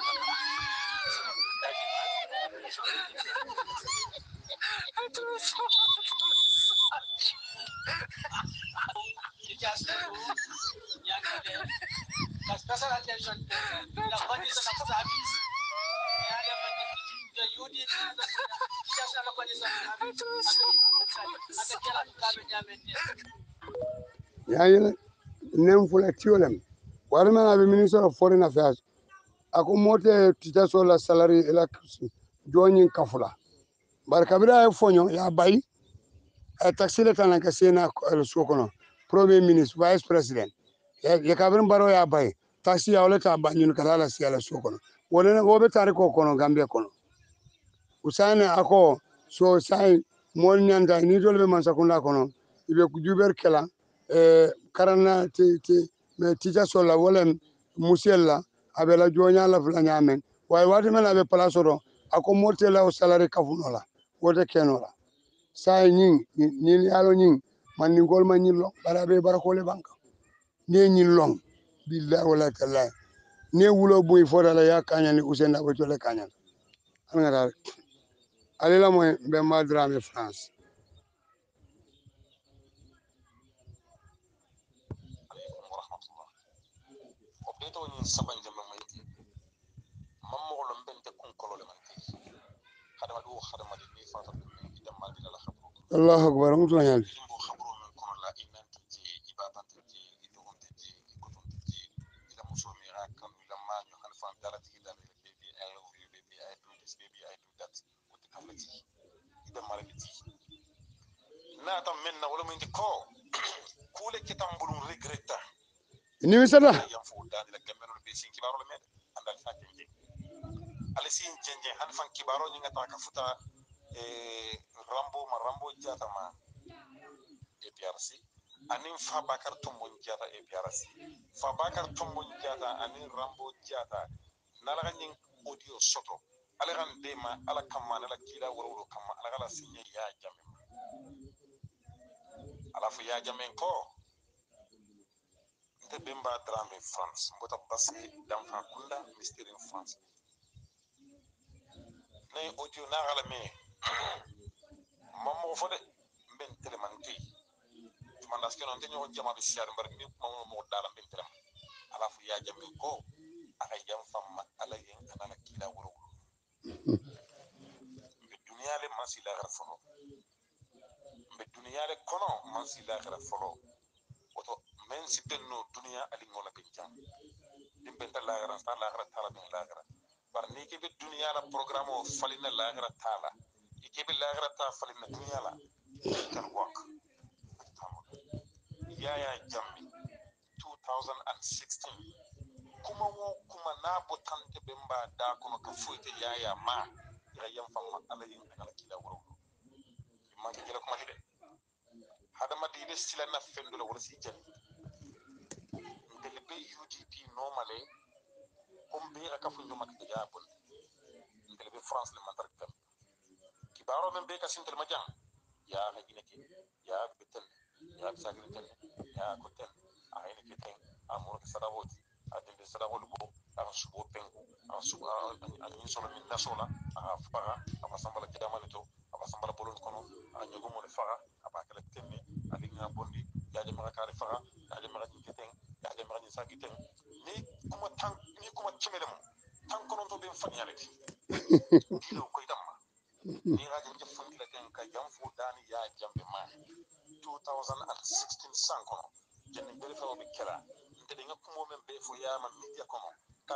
Special attention to the bodies and service. yayi nem fula tiolem warma na be minister of foreign affairs ako mote tita so la salary ela joñin kafula bar kabira e fonyo ya bay taxi le tan ka sena so kono premier ministre vice president ya kabrin baro ya bay taxi ya wala ta ba nyun kala la siala so kono wala wo be tari ko kono gambia kono usane ako so sai mol nyanda ni dole man sakunda kono ibe ku juber kala karana ti me tija sola wala musella abela jonya la fla nyamen way wati men abe place do ako motela o salary kafunola wote kenola sai ni yalo nyin man ni gol man nyillo bara be bara ko le banka ne nyillong billahi wala taala ne wulo boy fodala ya kanya ni usenda ko tole kanya an ngara alela moy be madrame france alaikum wa rahmatullah update o nyin saban jama mayti mammo lo mbente kun kolole man tay hadama do hadama de ni fatal dum men idam ma dila la khabru allah akbar mutu nyal jimbo khabru men kono la inanti je ibadante je idonte je ikotonte je ila muso mi rakam ila ma nyu hanfa darati ila baby I love you baby I do this baby I do that what kamati idam ma rabiti na tam menna wala min ko kule kitam bulun regretta ni misala yam fu dadi la gambeno be sin kibaro le med andal fakenje ala sin jenje han fan kibaro nyinga ta ka futa rambo jata ma APRC anin Fabakar Tombon jata APRC Fabakar Tombon jata anin Rambo jata nalaga nyin audio soto ala kan dema ala kamma nala kila woro kamma ala kala sinye ya jamme ala fu ya jamme ko nte bemba drame France mbota basi damfa kunda mystery in France nay audio na gala me mammo fode ben telemanti mandas ke non te ñoo jama bi siar mbar mi mo dala ben telam ala fu ya jamme ko aka jam famma ala yen anala kila woro be dunya le masila gar folo be dunya le kono masila gar folo oto men sitenno dunya ali ngola be jam dimbe la gar sta la gar tala ben la gar par ni ke be dunya la programme o falina la gar tala ke be la gar ta falina dunya la kan work ya jammi 2016 kuma wo kuma na botante be mba da kono ka foyte yaya ma ira yam famma ala yin ala kila wuro ma ke jela kuma hide hada ma di sila na fendo la wala si jani ngel be UDP normale comme be aka fu nduma ka ja bon ngel be France le mantar kam ki baro men be ka sintel ma jang ya ha jineki ya bitel ya sagri ten ya ko ten ayni ke ten amur ke sadawoti adin be sadawol bo aka subo penku aka subo anyi solo min nasola aka faga aka sambala jamale to aka sambala bolon kono aka nyogo mo faga aka kala tenni alinga bondi ya de maka kare faga ya de maka nyike ten ya de maka nyisaki ten ni kuma chimele mo tan kono to be fanyale dilo ko idamma ni ga janje fangila ten ka jam fu dani ya jambe ma 2016 sanko janni bere fa be kala nte de ngakko men be fo yama media kono ka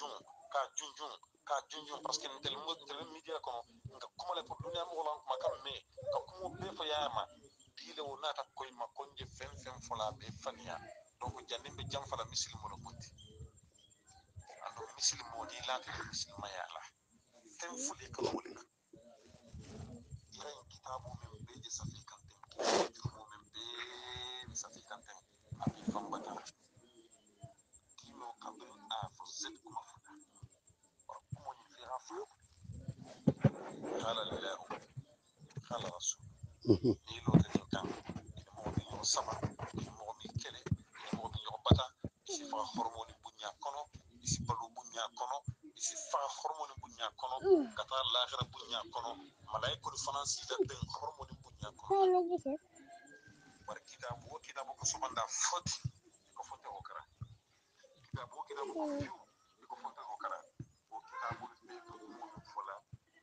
junjun parce que ntel media kono nga kuma le pour dunya mo wala ma kam me ka kuma be fo yama dile o nata koy ma konje fem fola be fania donc janni be jam fala muslimo no botti ando muslimo ni lati muslima ya la fem fuli ko wala iran kitabu min beje safi kanten jumo min be safi kanten abi fambata kilo kabrin a fo zed kuma fuda or kuma ni fi rafa qala lillahi qala rasul ni lo te kan ina mo bi yo saba ina mo mi kele ina mo bi yo bata isi fa hormoni bunya kono isi balu bunya kono isi fa hormoni bunya kono kata l'akhira bunya kono malaikul fanasi da ben hormoni bunya kono war kitabu ko subanda fot ko fote o kara kitabu ko fiu ko fote o kara o kitabu be ko mo fola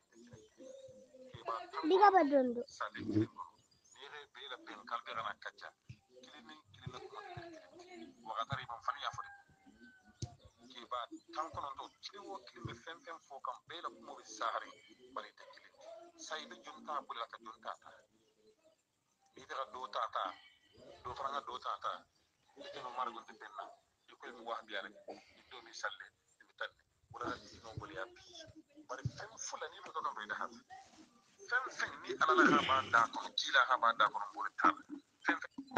diga badondo sale ni re be la ben kalbe rana kacha kilini kilina ko wakatari man fani afri ki ba tan kono to kiliwo kilbe fem fo kam be la ko mo sahari bari te kilini sai be junta bula ka junta idira do tata do franga do tata ino margon de penna ko mi wax biya rek do mi salle mi tan wala dino boli abi bari fem fulani lo don be da hat fem ni ala la haba da ko kila haba da ko boli tan fem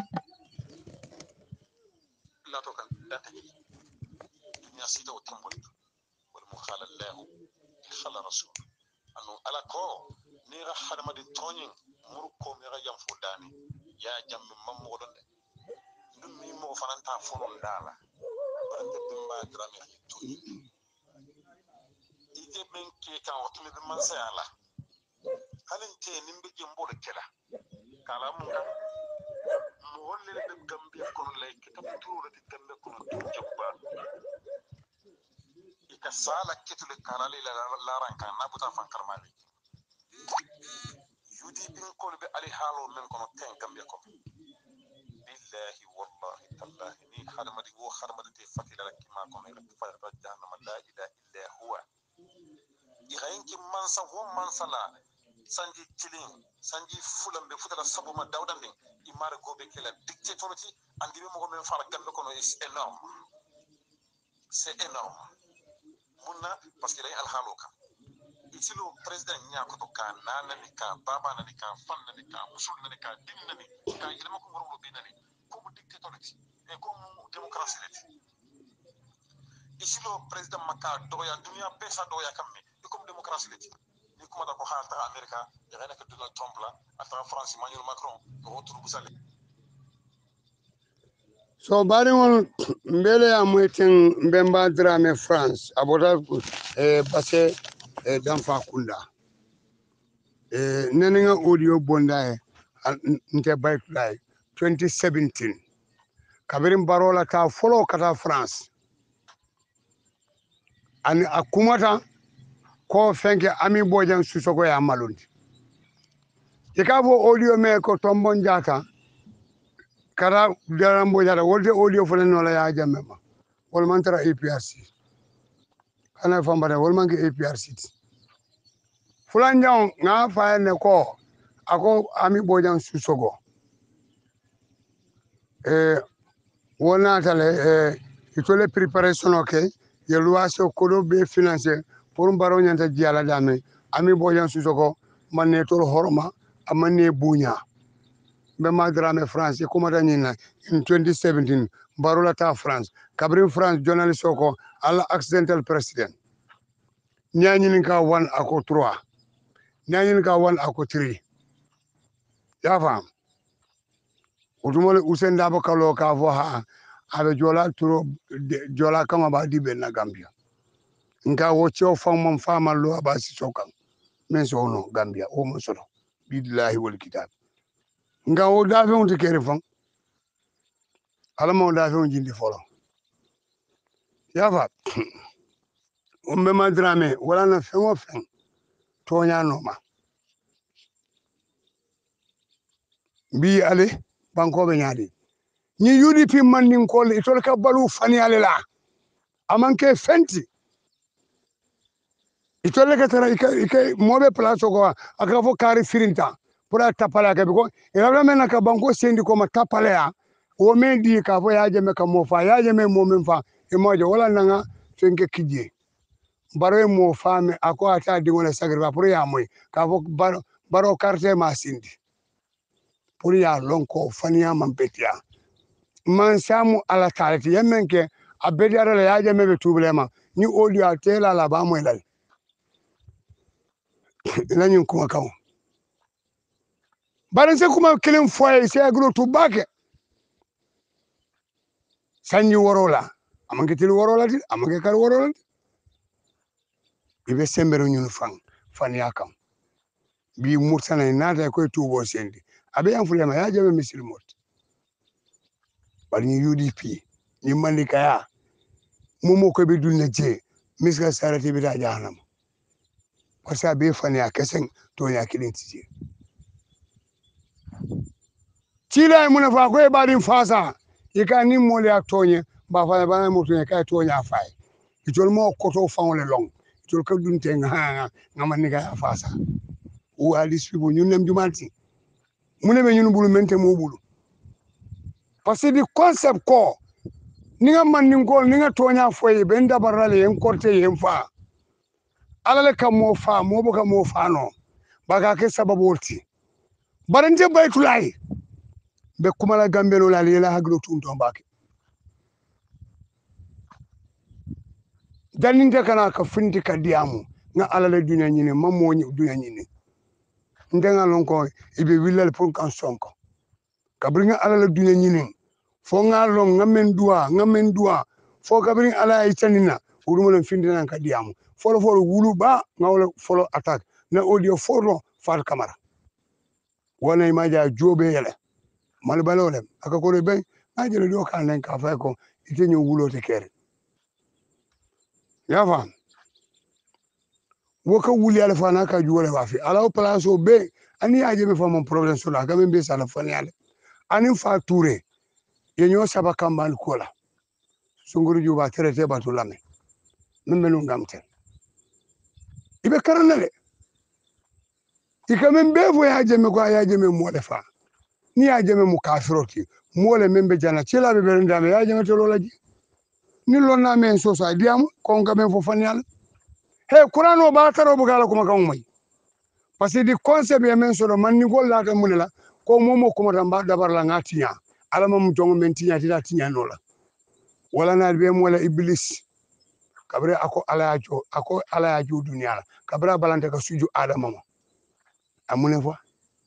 la to kan da tan dunya sita o tambol wal mukhala allah khala rasul anu ala ko ni ra hadama di tognin mur ko mi ra jam fudani ya jam mam mo don dum mi mo fananta fonon dala barande bimba drame to ite men ke kan o tumi man sa ala halin te nimbe jembo le kela kala mun kan mo wolle be gambe kono lay kitab turo de gambe kono to jabba ika sala kitule kala la ranka na buta fan karmali yudi bin ko be ali halo men kono ten gambe ko billahi wallahi tallahi ni hadamadi wo hadamadi te fakila kima kono rek fa jahannam la ilaha illa huwa ihaynki mansa wo mansa la sanji kilin sanji fulambe futala sabuma dawdande imare gobe kela dictatority andi be mo men fara gambe kono is énorme c'est énorme munna parce que lay al haloka itilo president nyako to kan nanani ka baba nani ka fanna ni ka musul nani ka dinnani ka ilma ko ngoro be nani ko mo dictatority e ko mo démocratie lati itilo president makka doya dunia pesa doya kamme e ko mo démocratie lati ni kuma da ko halta america ya gana ka donald trump la ata france emmanuel macron ko turu busale so bari won mbele ya mweten mbemba drame France abota base danfa kunda neninga audio bonda nte bike like 2017 kabirin barola ta follow kata France ani akumata ko fenke ami bojan susoko ya malundi ikabo audio me ko tombon jata kara darambo jata wolde audio fole no la ya jamema wol mantara APRC kana fambare wol mangi APRC fulanjang nga fa ne ko ako ami bojan susoko wona tale itole préparation okay ye luaso kodo be financer pour mbaro nyanta jiala dame ami bojan susoko manne tol horma amane bunya be madrame France kuma danina in 2017 barola ta France kabrin France journalist ko alla accidental president nyanyini ka 1 ako 3 nyanyini ka 1 ako 3 ya fam utumole usenda bakalo ka fo ha abe jola turo jola kama ba dibe na Gambia nka wocho fam fama lo ba si sokan men so no Gambia o mo soto billahi wal kitab nga o da fe on te kere fam ala mo da fe on jindi folo ya fa on be madrame wala na fe mo fen tonya no ma bi ale banko be nyaade ni UDP man nin ko le tol ka balu fani ale la amanke fenti itole ka tara ike mobe place ko aka fo kari firinta pura tapala ka biko ira men ka banko sendi ko ma tapala ya o men di ka fo yaje me ka mo fa yaje me mo men fa e moje wala nanga fenke kidje baro mo fa me ako ata di wala sagri ba pura ya moy ka fo baro carte ma sindi pura ya lonko faniya man betia man samu ala talati yemenke abedi ara yaje me be tubulema ni audio atela la ba moy lal lañu kuma kaw baran se kuma kelen foye se agro to bake sanyi worola amanke til worola ti amanke kar worola ibe sembero ñun fan yakam bi mursana nata ko tubo sendi abe yan fulema ya jabe misil mot bari ni UDP ni mandika ya momo ko be dulne je miska sarati bi da jahanam ko sa be fan ya kesen to ya kidin tije tila muna fa ko e badin fasa ikani mole aktonye ba fa ba mo to ka tonya fay itol mo koto fawle long itol ka dunte nga ngama ni ga fasa o ali sibo ñun nem jumanti mune be ñun bulu mente mo bulu parce que di concept ko ni nga man ni ngol ni nga tonya foye ben dabarale en korte en fa alale kam mo fa mo boka mo fa no baga ke sababu wolti barante baytulay be kumala gambelo la lela haglo tunto mbake daninte kana ka finti ka diamu nga alale dunya nyine mammo dunya nyine ndenga lon ko ibe willal pour kan sonko kabri nga alale dunya nyine fo nga lon ngamen dua fo kabri ala itanina urumo finti nan ka diamu folo wulu ba ngawle folo attaque na audio folo fal camara wona imaja jobe yele mal balole aka ko be ajele do kan len ka fa ko ite ñu wulo te kere ya fa wo ka wuli ala fa na ka juwole wa fi ala place o be ani aje me fa mon problème sur la ga be sala fa yale ani fa touré ye ñoo saba kamban ko la sunguru juba traité batu lame min melu ngamte ibe karanale ikamen be fo ya jeme ko ya jeme mo le fa ni ya jeme mu kafiroti mo le membe jana cela be berndame ya jeme to lolaji ni lonna men so sa diam ko ngamen fo fanyal he qur'ano ba taro bugala kuma kan mai parce que di concept ya men so do man ni gol la ta munela ko momo kuma tamba dabar la ngatinya alama mu jongo men tinya tida tinya nola wala na be mo la iblis kabre ako ala ya jo dunya la kabra balante ka suju adama mo amune fo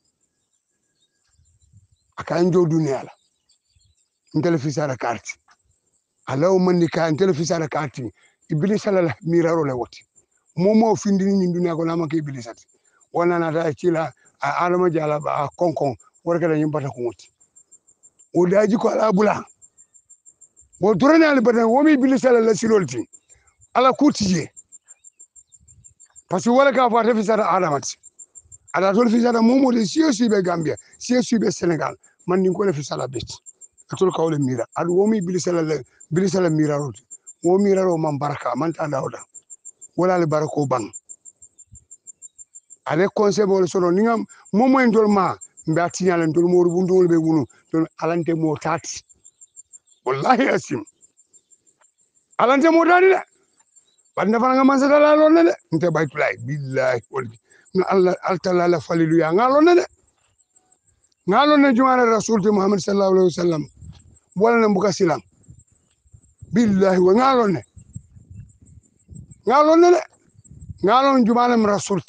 aka njo dunya la ndele fisara carte alaw man ni ka ndele fisara carte iblis ala miraro le woti momo findini ni dunya ko lama ke iblisati wana na ta cila adama jala ba konkon worka da yimbata ko woti o daji ko ala bula bo dorane ala bada wo mi iblisala la silolti ala kutije parce que wala ka fata fisara adamati ada tol fisara momo de siyosi be gambia siyosi be senegal man ni ko le fisala bet atol kawle mira adu wo mi iblisala mira roti wo mira ro man baraka man ta dawda wala le barako bang ale conseil bol sono ni ngam momo en ma mbe atinyala ndol mo rubundol be wunu don alante mo tati wallahi asim alante mo dadi de bande fana ngam sa dala lon de nte baytulay billahi walli no allah altala la falilu ya ngalon de ngalon ne juwana rasul muhammad sallallahu alaihi wasallam wala ne buka silam billahi wa ngalon de ngalon juwana rasul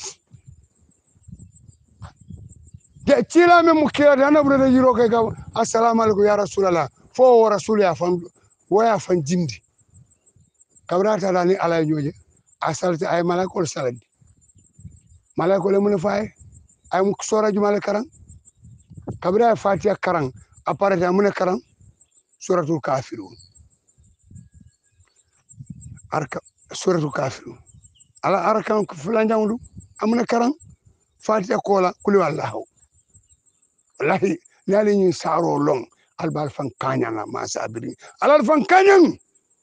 de cila me mukira dana bure yiro ke ga assalamu alaikum ya rasulullah fo rasul ya fan waya fan jindi kabrata dani ala nyoje asalti ay malakol saladi malakol mun fay ay mu sora jumale karang kabra fatiha karang aparata mun karang suratul kafirun arka suratul kafirun ala arkan fulanjangu amuna karang fatiha kola kuli wallahu wallahi nali ni saro long albal fan kanyana ma sabiri alal fan kanyan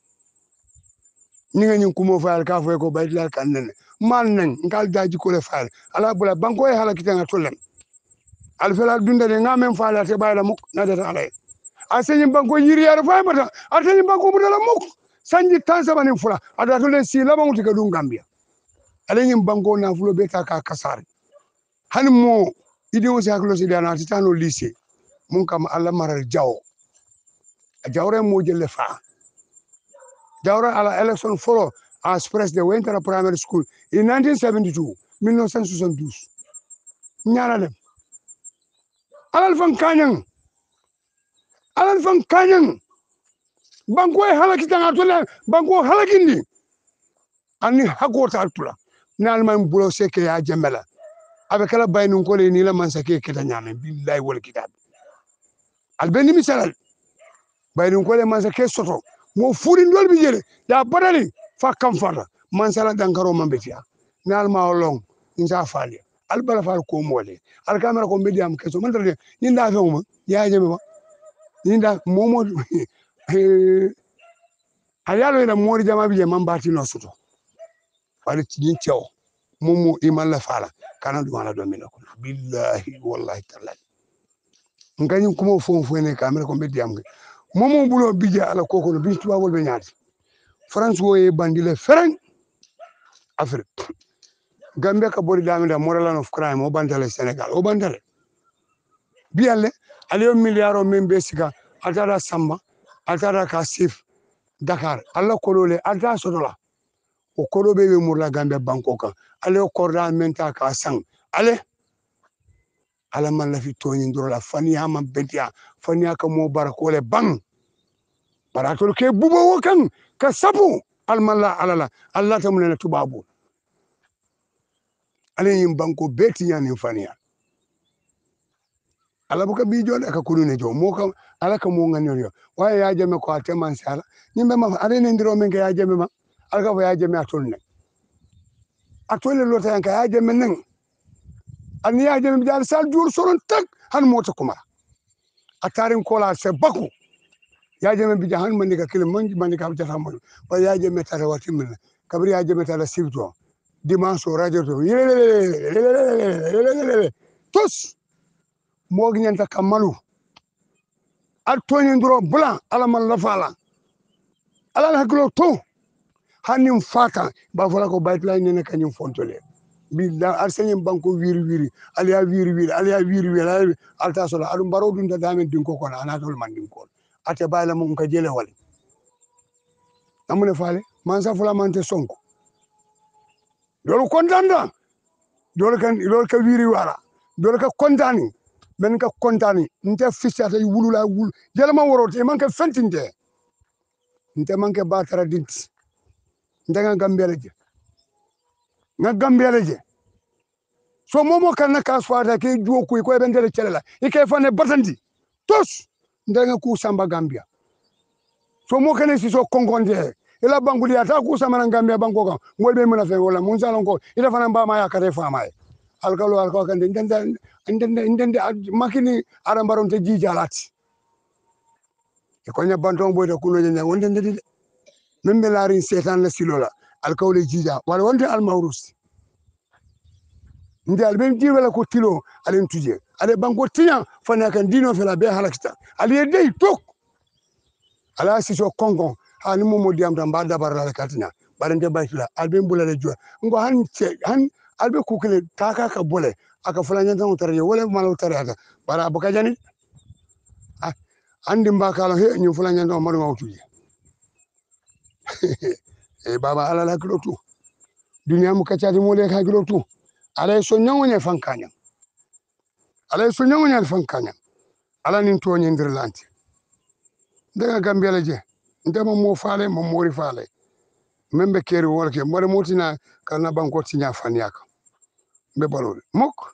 ni nga kumo faal ka fo ko baytla kanne man nan ngal daji ko le faal ala bula banko e hala kitanga tolem al fela dunda de ngamen faala te bayla muk na data alay asenyi banko yiri yar fay mata asenyi banko mudala muk sanji tansa bani fula ada to le si laba muti ka dum gambia alenyi banko na fulo beta ka kasar hani mo idi o saklo si dana titano lycée mun kam alla maral jawo jawre mo jelle fa jawre ala election follow as president winter primary school in 1972 1972 nyara dem alal fan kanyang banko e halakitanga tola banko halakindi ani hakota altula nal man bulo seke ya jembela abe kala baynun ko le ni la man sake keta nyame billahi wal kitab albeni misalal baynun ko le man sake soto mo furi ndol bi jele ya badali fa kam fata man sala dankaro mambetia nal ma long insa fali albala fal ko mole al camera ko mbedi am keso man tare ni nda fewuma ya jeme ba ni nda momo ayalo ila mori jama bi man bati no soto wala ci ciow momo imal la fala kana du mala do mi ko billahi wallahi taala ngani kuma fo ne kamera ko be diam momo bulo bija ala koko no bi tuba wol be nyaati France wo e bandile fereng Afrique Gambia ka bori damida moral of crime o bandale Senegal o bandale bialle aliyo milliard min be sika atara samba atara kasif Dakar alla kolole ata sotola o kolo be murla Gambia banko kan aliyo korda menta ka sang ale ala man la fi toni ndorola fani hama betia fani aka mo barakole bang baratol ke bubo wokan ka sabu almalla alala Allah tamuna tubabu ale yim banko beti yani fania ala buka bi jode ka kulune jo mo kam ala ka mo ngani yo wa ya jame ko ateman sala nimbe ma ale ne ndiro men ka ya jame ma ala ka ya jame atolne atole lota yanka ya jame nen an ya jame dal sal jur soron tak han mota kumara atarin kola se baku ya jame bi jahan man ka kilim man ka jata mo wa ya jame tara watimina kabri ya jame tara sibto dimanche radio to tous mo ñanta kamalu al toni ndoro blanc ala man la fala ala haklo to hanim fata ba fola ko baytla ne kanyum fontole billah arsenyen banko wiri ali ya wiri alta sola adum baro dum da damen din ko kono anatol man din ko ate bayla mum ka jele wal amune fale man sa fula man te sonko dolu kontanda dolu ka wiri wala dolu ka kontani men ka kontani nte fisata wulula wul jelma worote man ka fentinte nte man ka batara dinti nte nga gambeleje so momo kan na kasfata ke juo kuy ko ben dele celela e kay fane batandi tos nte nga ku samba Gambia so mo kane si so kongonde ila banguli ata ku samba na Gambia banko kan ngol be mena fe wala mun salon ko ila fana ba ma ya kare fama alkalo kan ndende makini arambaron te jijalati e ko nya banton boyta kuno nya wonde ndedi min be laari setan la silola alkawle jija wala wonde almawrus ndi alben jiwala ko tilo alen tuje ale banko tinya fana kan dino fela be halakta ale dey tok ala siso kongon hani momo diam tan ba dabar la katina barende baytula alben bulale jo ngo han albe kukele taka ka bole aka fulanya tan utare wala malo utare ata bara abuka jani andi mbakalo he ñu fulanya tan madu ngawtuje e baba ala la kilotu dunia mu kacati mo le ka kilotu ala so nyawnya fankanya ala nin to nyendir lanti daga Gambia je ndema mo faale mo mori faale membe keri wolke more motina kana banko tinya faniaka be balol mok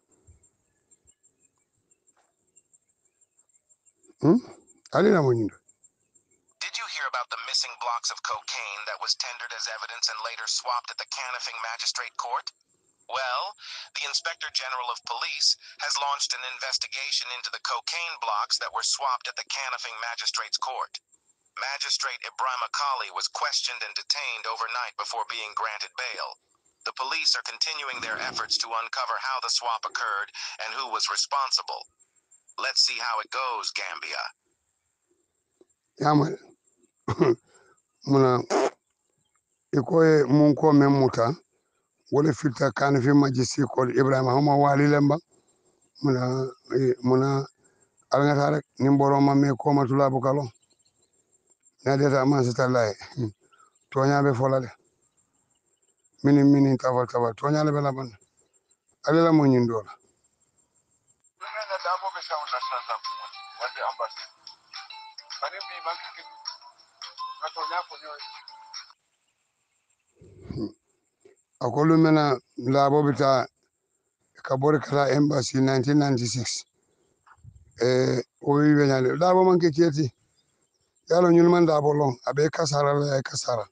alina mo nyindo. Did you hear about the missing blocks of cocaine that was tendered as evidence and later swapped at the Canifing Magistrate Court? Well, the Inspector General of Police has launched an investigation into the cocaine blocks that were swapped at the Canifing Magistrates Court. Magistrate Ibrahim Akali was questioned and detained overnight before being granted bail. The police are continuing their efforts to uncover how the swap occurred and who was responsible. Let's see how it goes, Gambia. Yamal muna ikoye mun ko men muta wala filta kan fi majisi ko Ibrahima homa wali lemba muna alngata rek ni mboro ma me ko matula bu kalo na deta man sitallahi tonya be folale mini tawa tonya le bela ban alela mo nyindola na dabo be sawna sasa wande ambassade kani bi manki na tonya ko nyoy akolu mena labo bita kabore kala embassy 1996 o wiwe nyale labo man ke keti yalo nyul man labo long abe kasara la kasara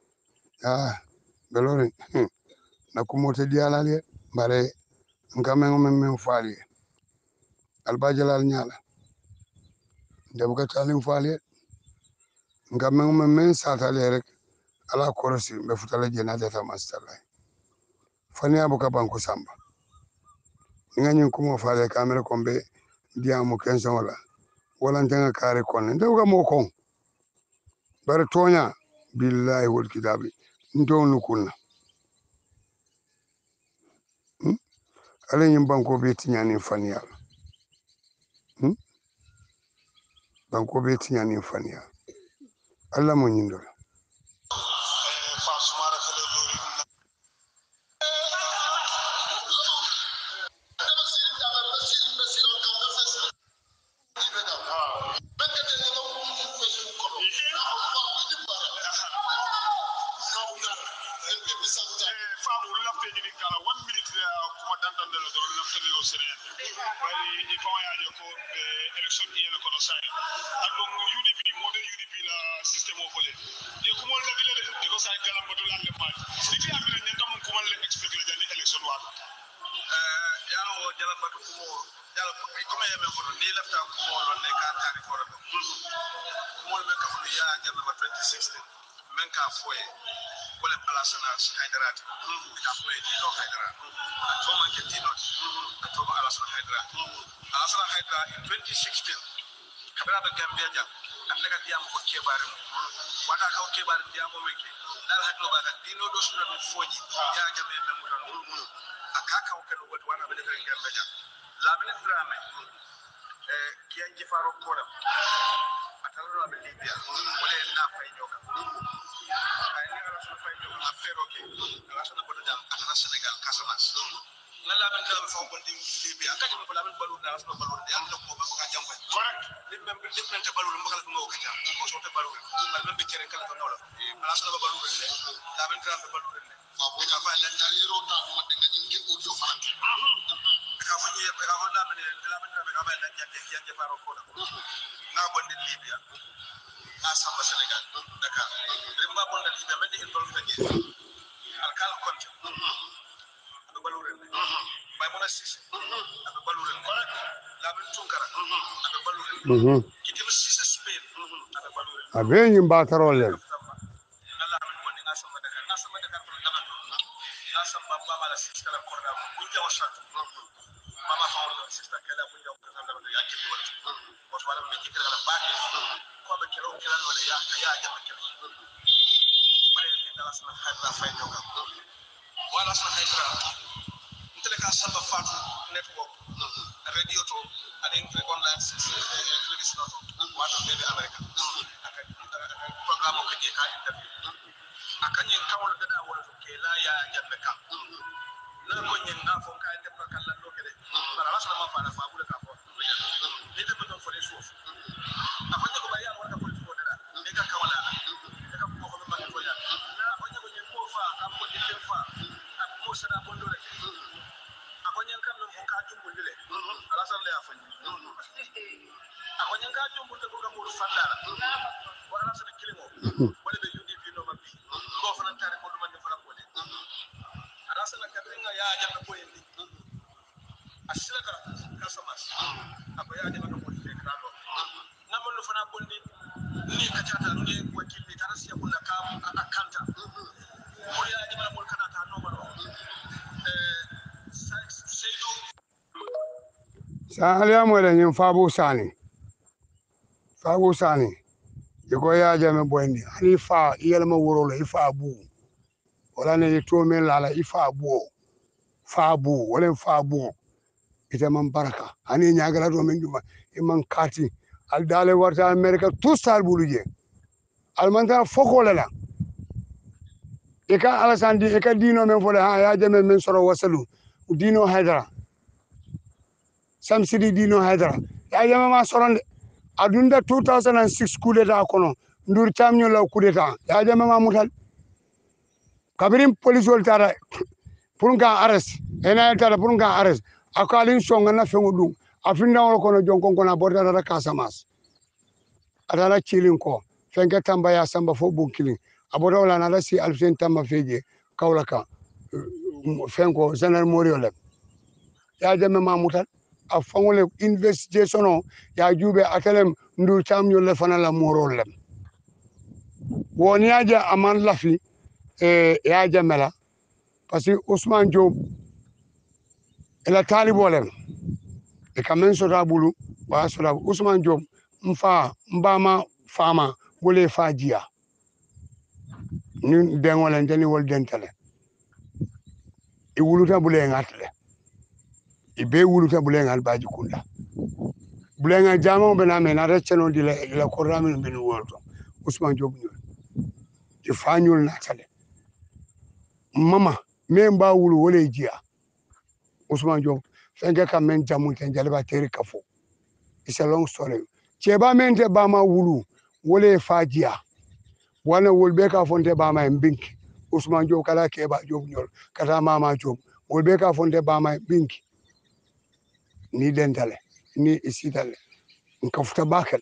belore na kumote diala le bare ngame men fali albajalal nyala debuka talim fali ngame men satale rek ala korosi be futala jenade ta mastalla fani abuka banko samba ngani kumo fale kamera kombe diamo kensa wala wala tanga kare kon ndewga mo kon bare tonya billahi wal kitabi ndonu kunna ala nyim banko be tinyani faniyal banko be tinyani faniyal alla mo nyindol abe nyim batarole sa aliya mo le nyim fabu sani iko ya jame boyndi ani fa yelma woro le ifa bu wala ne to men la ifa bu fa bu wala fa bu ite man baraka ani nyagala do men duma iman kati al dale warta america tout star buluje al manta foko la e ka alasandi e ka dino men fole ha ya jame men soro wasalu dino haydara samsidi dino haydara ya jame ma soronde adunda 2006 coup d'état kono ndur chamnyo law coup d'état ya jame ma mutal kabirim police wol tara pour nga arrest ena tara pour nga arrest akalin songa na fengu dum afinda wol kono jonkon kono borda da kasamas adala chilin ko fenga tamba ya samba fo bunkilin abodo wala na si alfen tamba feje kawlaka fengo general moriole ya jame ma mutal a fangole investigation o ya jube atelem ndur chamnyo le fana la morolem woni aja aman lafi ya jamela parce que Ousmane Diop ila talibolem e kamen sota bulu wa sota Usman Job mfa mbama fama wole fajia ni dengol enteni wol dentale e wuluta bule ngatle e be wuluta bule ngal baji kunda bule ngal jamo be na me na receno di la korami be wolto Usman Job ñol e fañol na tale mama me mba wulu wole jia Usman Job fenge kamen jamu ten jalba teri kafo it's a long story cheba mente bama wulu wole fajia wana wolbe ka fonte bama mbink Usman Job kala keba Job ñol kata mama Job wolbe ka fonte bama mbink ni dentale ni isitale nkafuta bakel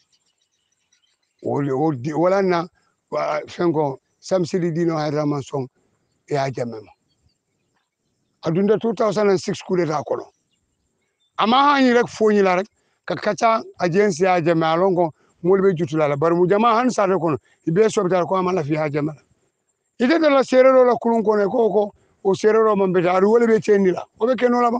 wala na fengo samsidi dino hayraman song ya jamema adunda 2006 kudeta kono ama hani rek foñi la rek kacha agency ya jama longo molbe jutula la bar mu jama han sa kono ibe sobta ko amala fi ha jama ide de la serero la kulun kono ko o serero man be daru wala be tenni la o be keno la ba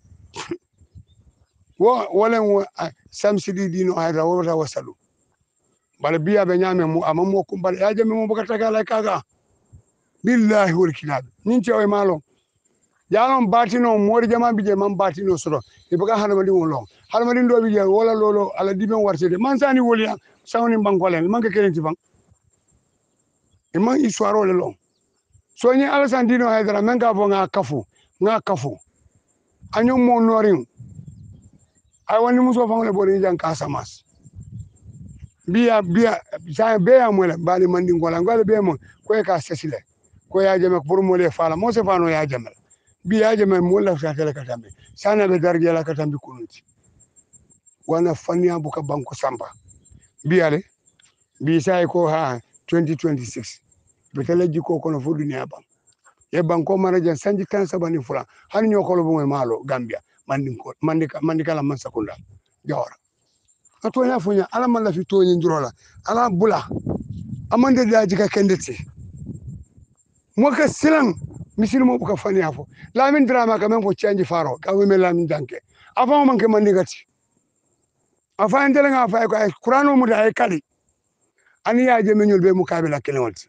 wala samsidi dino hayra wala wasalu bala biya be nyame mu amamo kumbal ya jame mo baka tagala kaga billahi wal kilab nin cewa malo yalon batino mori jama bije man batino soro e baka hanamadi wolo hanamadi do bije wala lolo ala diben wartede man sani woli sawni bankolen man ka kerenti ban e man histoire le long so ni ala san dino haydara men ka fo nga kafu anyo mo norin ay woni muso fangole bori jan kasamas biya sa be amole bali mandi ngola ngole be mo ko ka sesile ko ya jame pour mo le fala mo se fano ya jame biya jame mo la sa tele katambe sana be darje la katambe kunuti wana fania buka banko samba biya le bi sai ko ha 2026 be tele jiko kono fu dunia ban e banko manager sanji kan sabani fula han nyokolo bo malo Gambia mandika la mansakunda jawara ato ya funya ala mala fi to nyin drola ala bula amande daji ka kendeti mo ka silang misil mo ka fani afo la min drama ka men fo change faro ka we la min danke afa man ke mandigati afa ndele nga fa ko qur'ano mu da ay kali ani ya je menyol be mukabila kelewat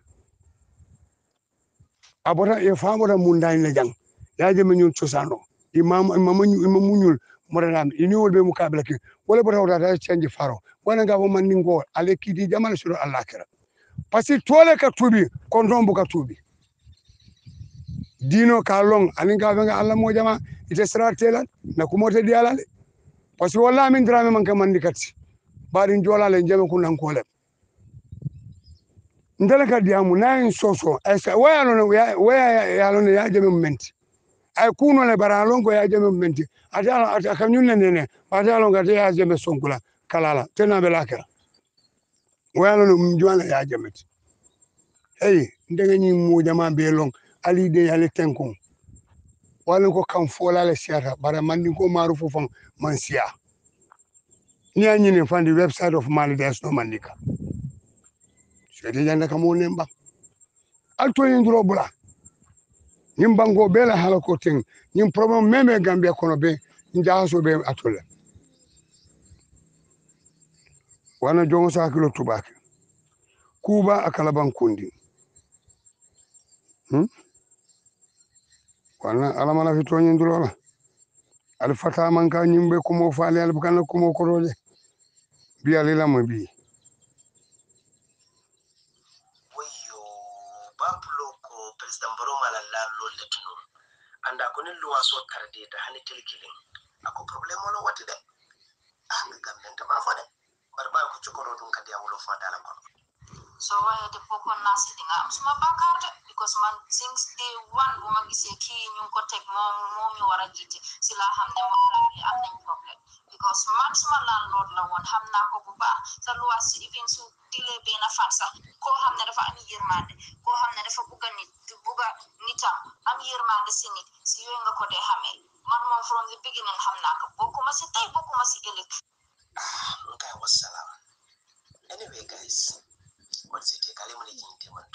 abota e famoda mun dani le jang ya je menyol chosano imam nyul moradam ini wolbe mukabila ke wala bota wata change faro wana nga man ningo ale kidi jamal suru alakira parce que tole ka tubi kondombu ka tubi dino ka long ani nga nga alla mo jama ite stratela na kumote diala le parce que wala min drame man ka man dikati bari njola le jame kunan kole ndala ka diamu na soso esa waya no ya jame menti ay kuno le baralon ko ya jame menti ata kanyun nene badalo ngate ya jame sonkula kalala tena belakera wala no mjwana ya jameti hey ndenge ni mo jama be long ali de yale tenkon wala ko kam fola le siata bara mandi ko maru fofon man sia ni anyi ne fandi website of Mali there's no mandika sede janda kamo nemba alto yin dro bula nim bango bela hala ko ten nim problem meme Gambia kono be njaaso be atole wana jongo sa kilo tubake kuba akala bankundi wana alamana fi toñin dulola al fata man ka nyimbe kumo faale al bukana kumo korole bi alila mo bi wayo bapulo ko president Baroma la lolle tuno anda ko ne luwa so tarde da hani telkilin ako problème wala wati de mi gamben ta ma fade bar ba ko chokoro dum kadi awlo fa dala ko so why the pokon nasi dinga am suma bakarte because man since day one bu ma gisee ki ñu ko tek mom mi wara jité si la xamne mo am nañ problème because man suma landlord la won xamna ko bu baax sa loi si even su dile be na fansa ko xamne dafa am yirmande ko xamne dafa buga nitam am yirmande si nit si yoy nga ko de xamé man mom from the beginning xamna ko bokuma si tay bokuma si elik okay wassalam anyway guys what's it kalimu ni jinte mantu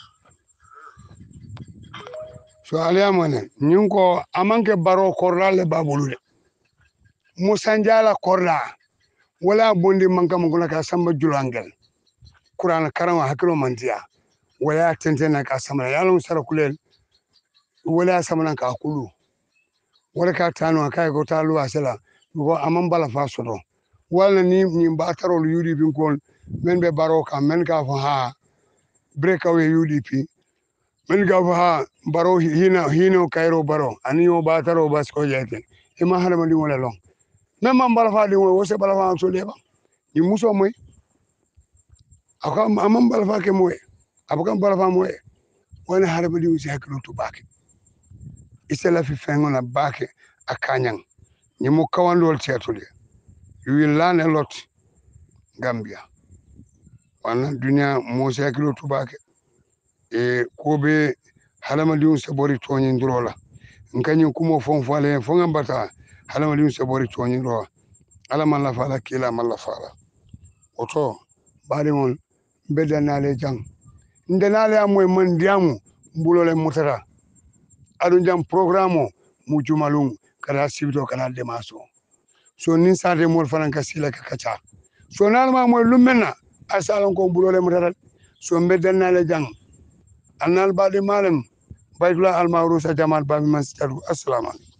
so aliamone nyun ko amanke baro korale babulu de musanjala korla wala bondi manka mangona ka samba julangel Quran karama hakilo mantiya wala tentena ka samana yalon sara kulel wala samana ka kulu wala ka tanu ka ko talu asala ko amam bala fasodo wala ni batarol UDP kon men be baroka men ka fa ha breakaway UDP men ga fa baro hino kairo baro ani o bataro bas ko jete e ma hala mandi wala long même man bala fa di wo se bala fa so leba ni muso moy aka amam bala fa ke moy abakan bala fa moy wala hala mandi wo se haklo to bake isela fi fengona bake akanyang ni mo kawandol cetule you will learn a lot Gambia wana dunia mo se haklo to bake e ko be halamadiun sabori toni ndrola nkanyi kumo fonfale fonga bata halamadiun sabori toni ndrola ala malla fala kila malla fala oto bari mon bedanale jang ndenale amoy man diamu mbulole mutara adun jam programo mu jumalum kada sibito kada demaso so nin sade mol fanan ka sila ka kacha so nalma moy lumena asalon ko mbulole mutara so bedanale jang annal badi malem baydula almawrusa jamal babi masjid assalamu alaikum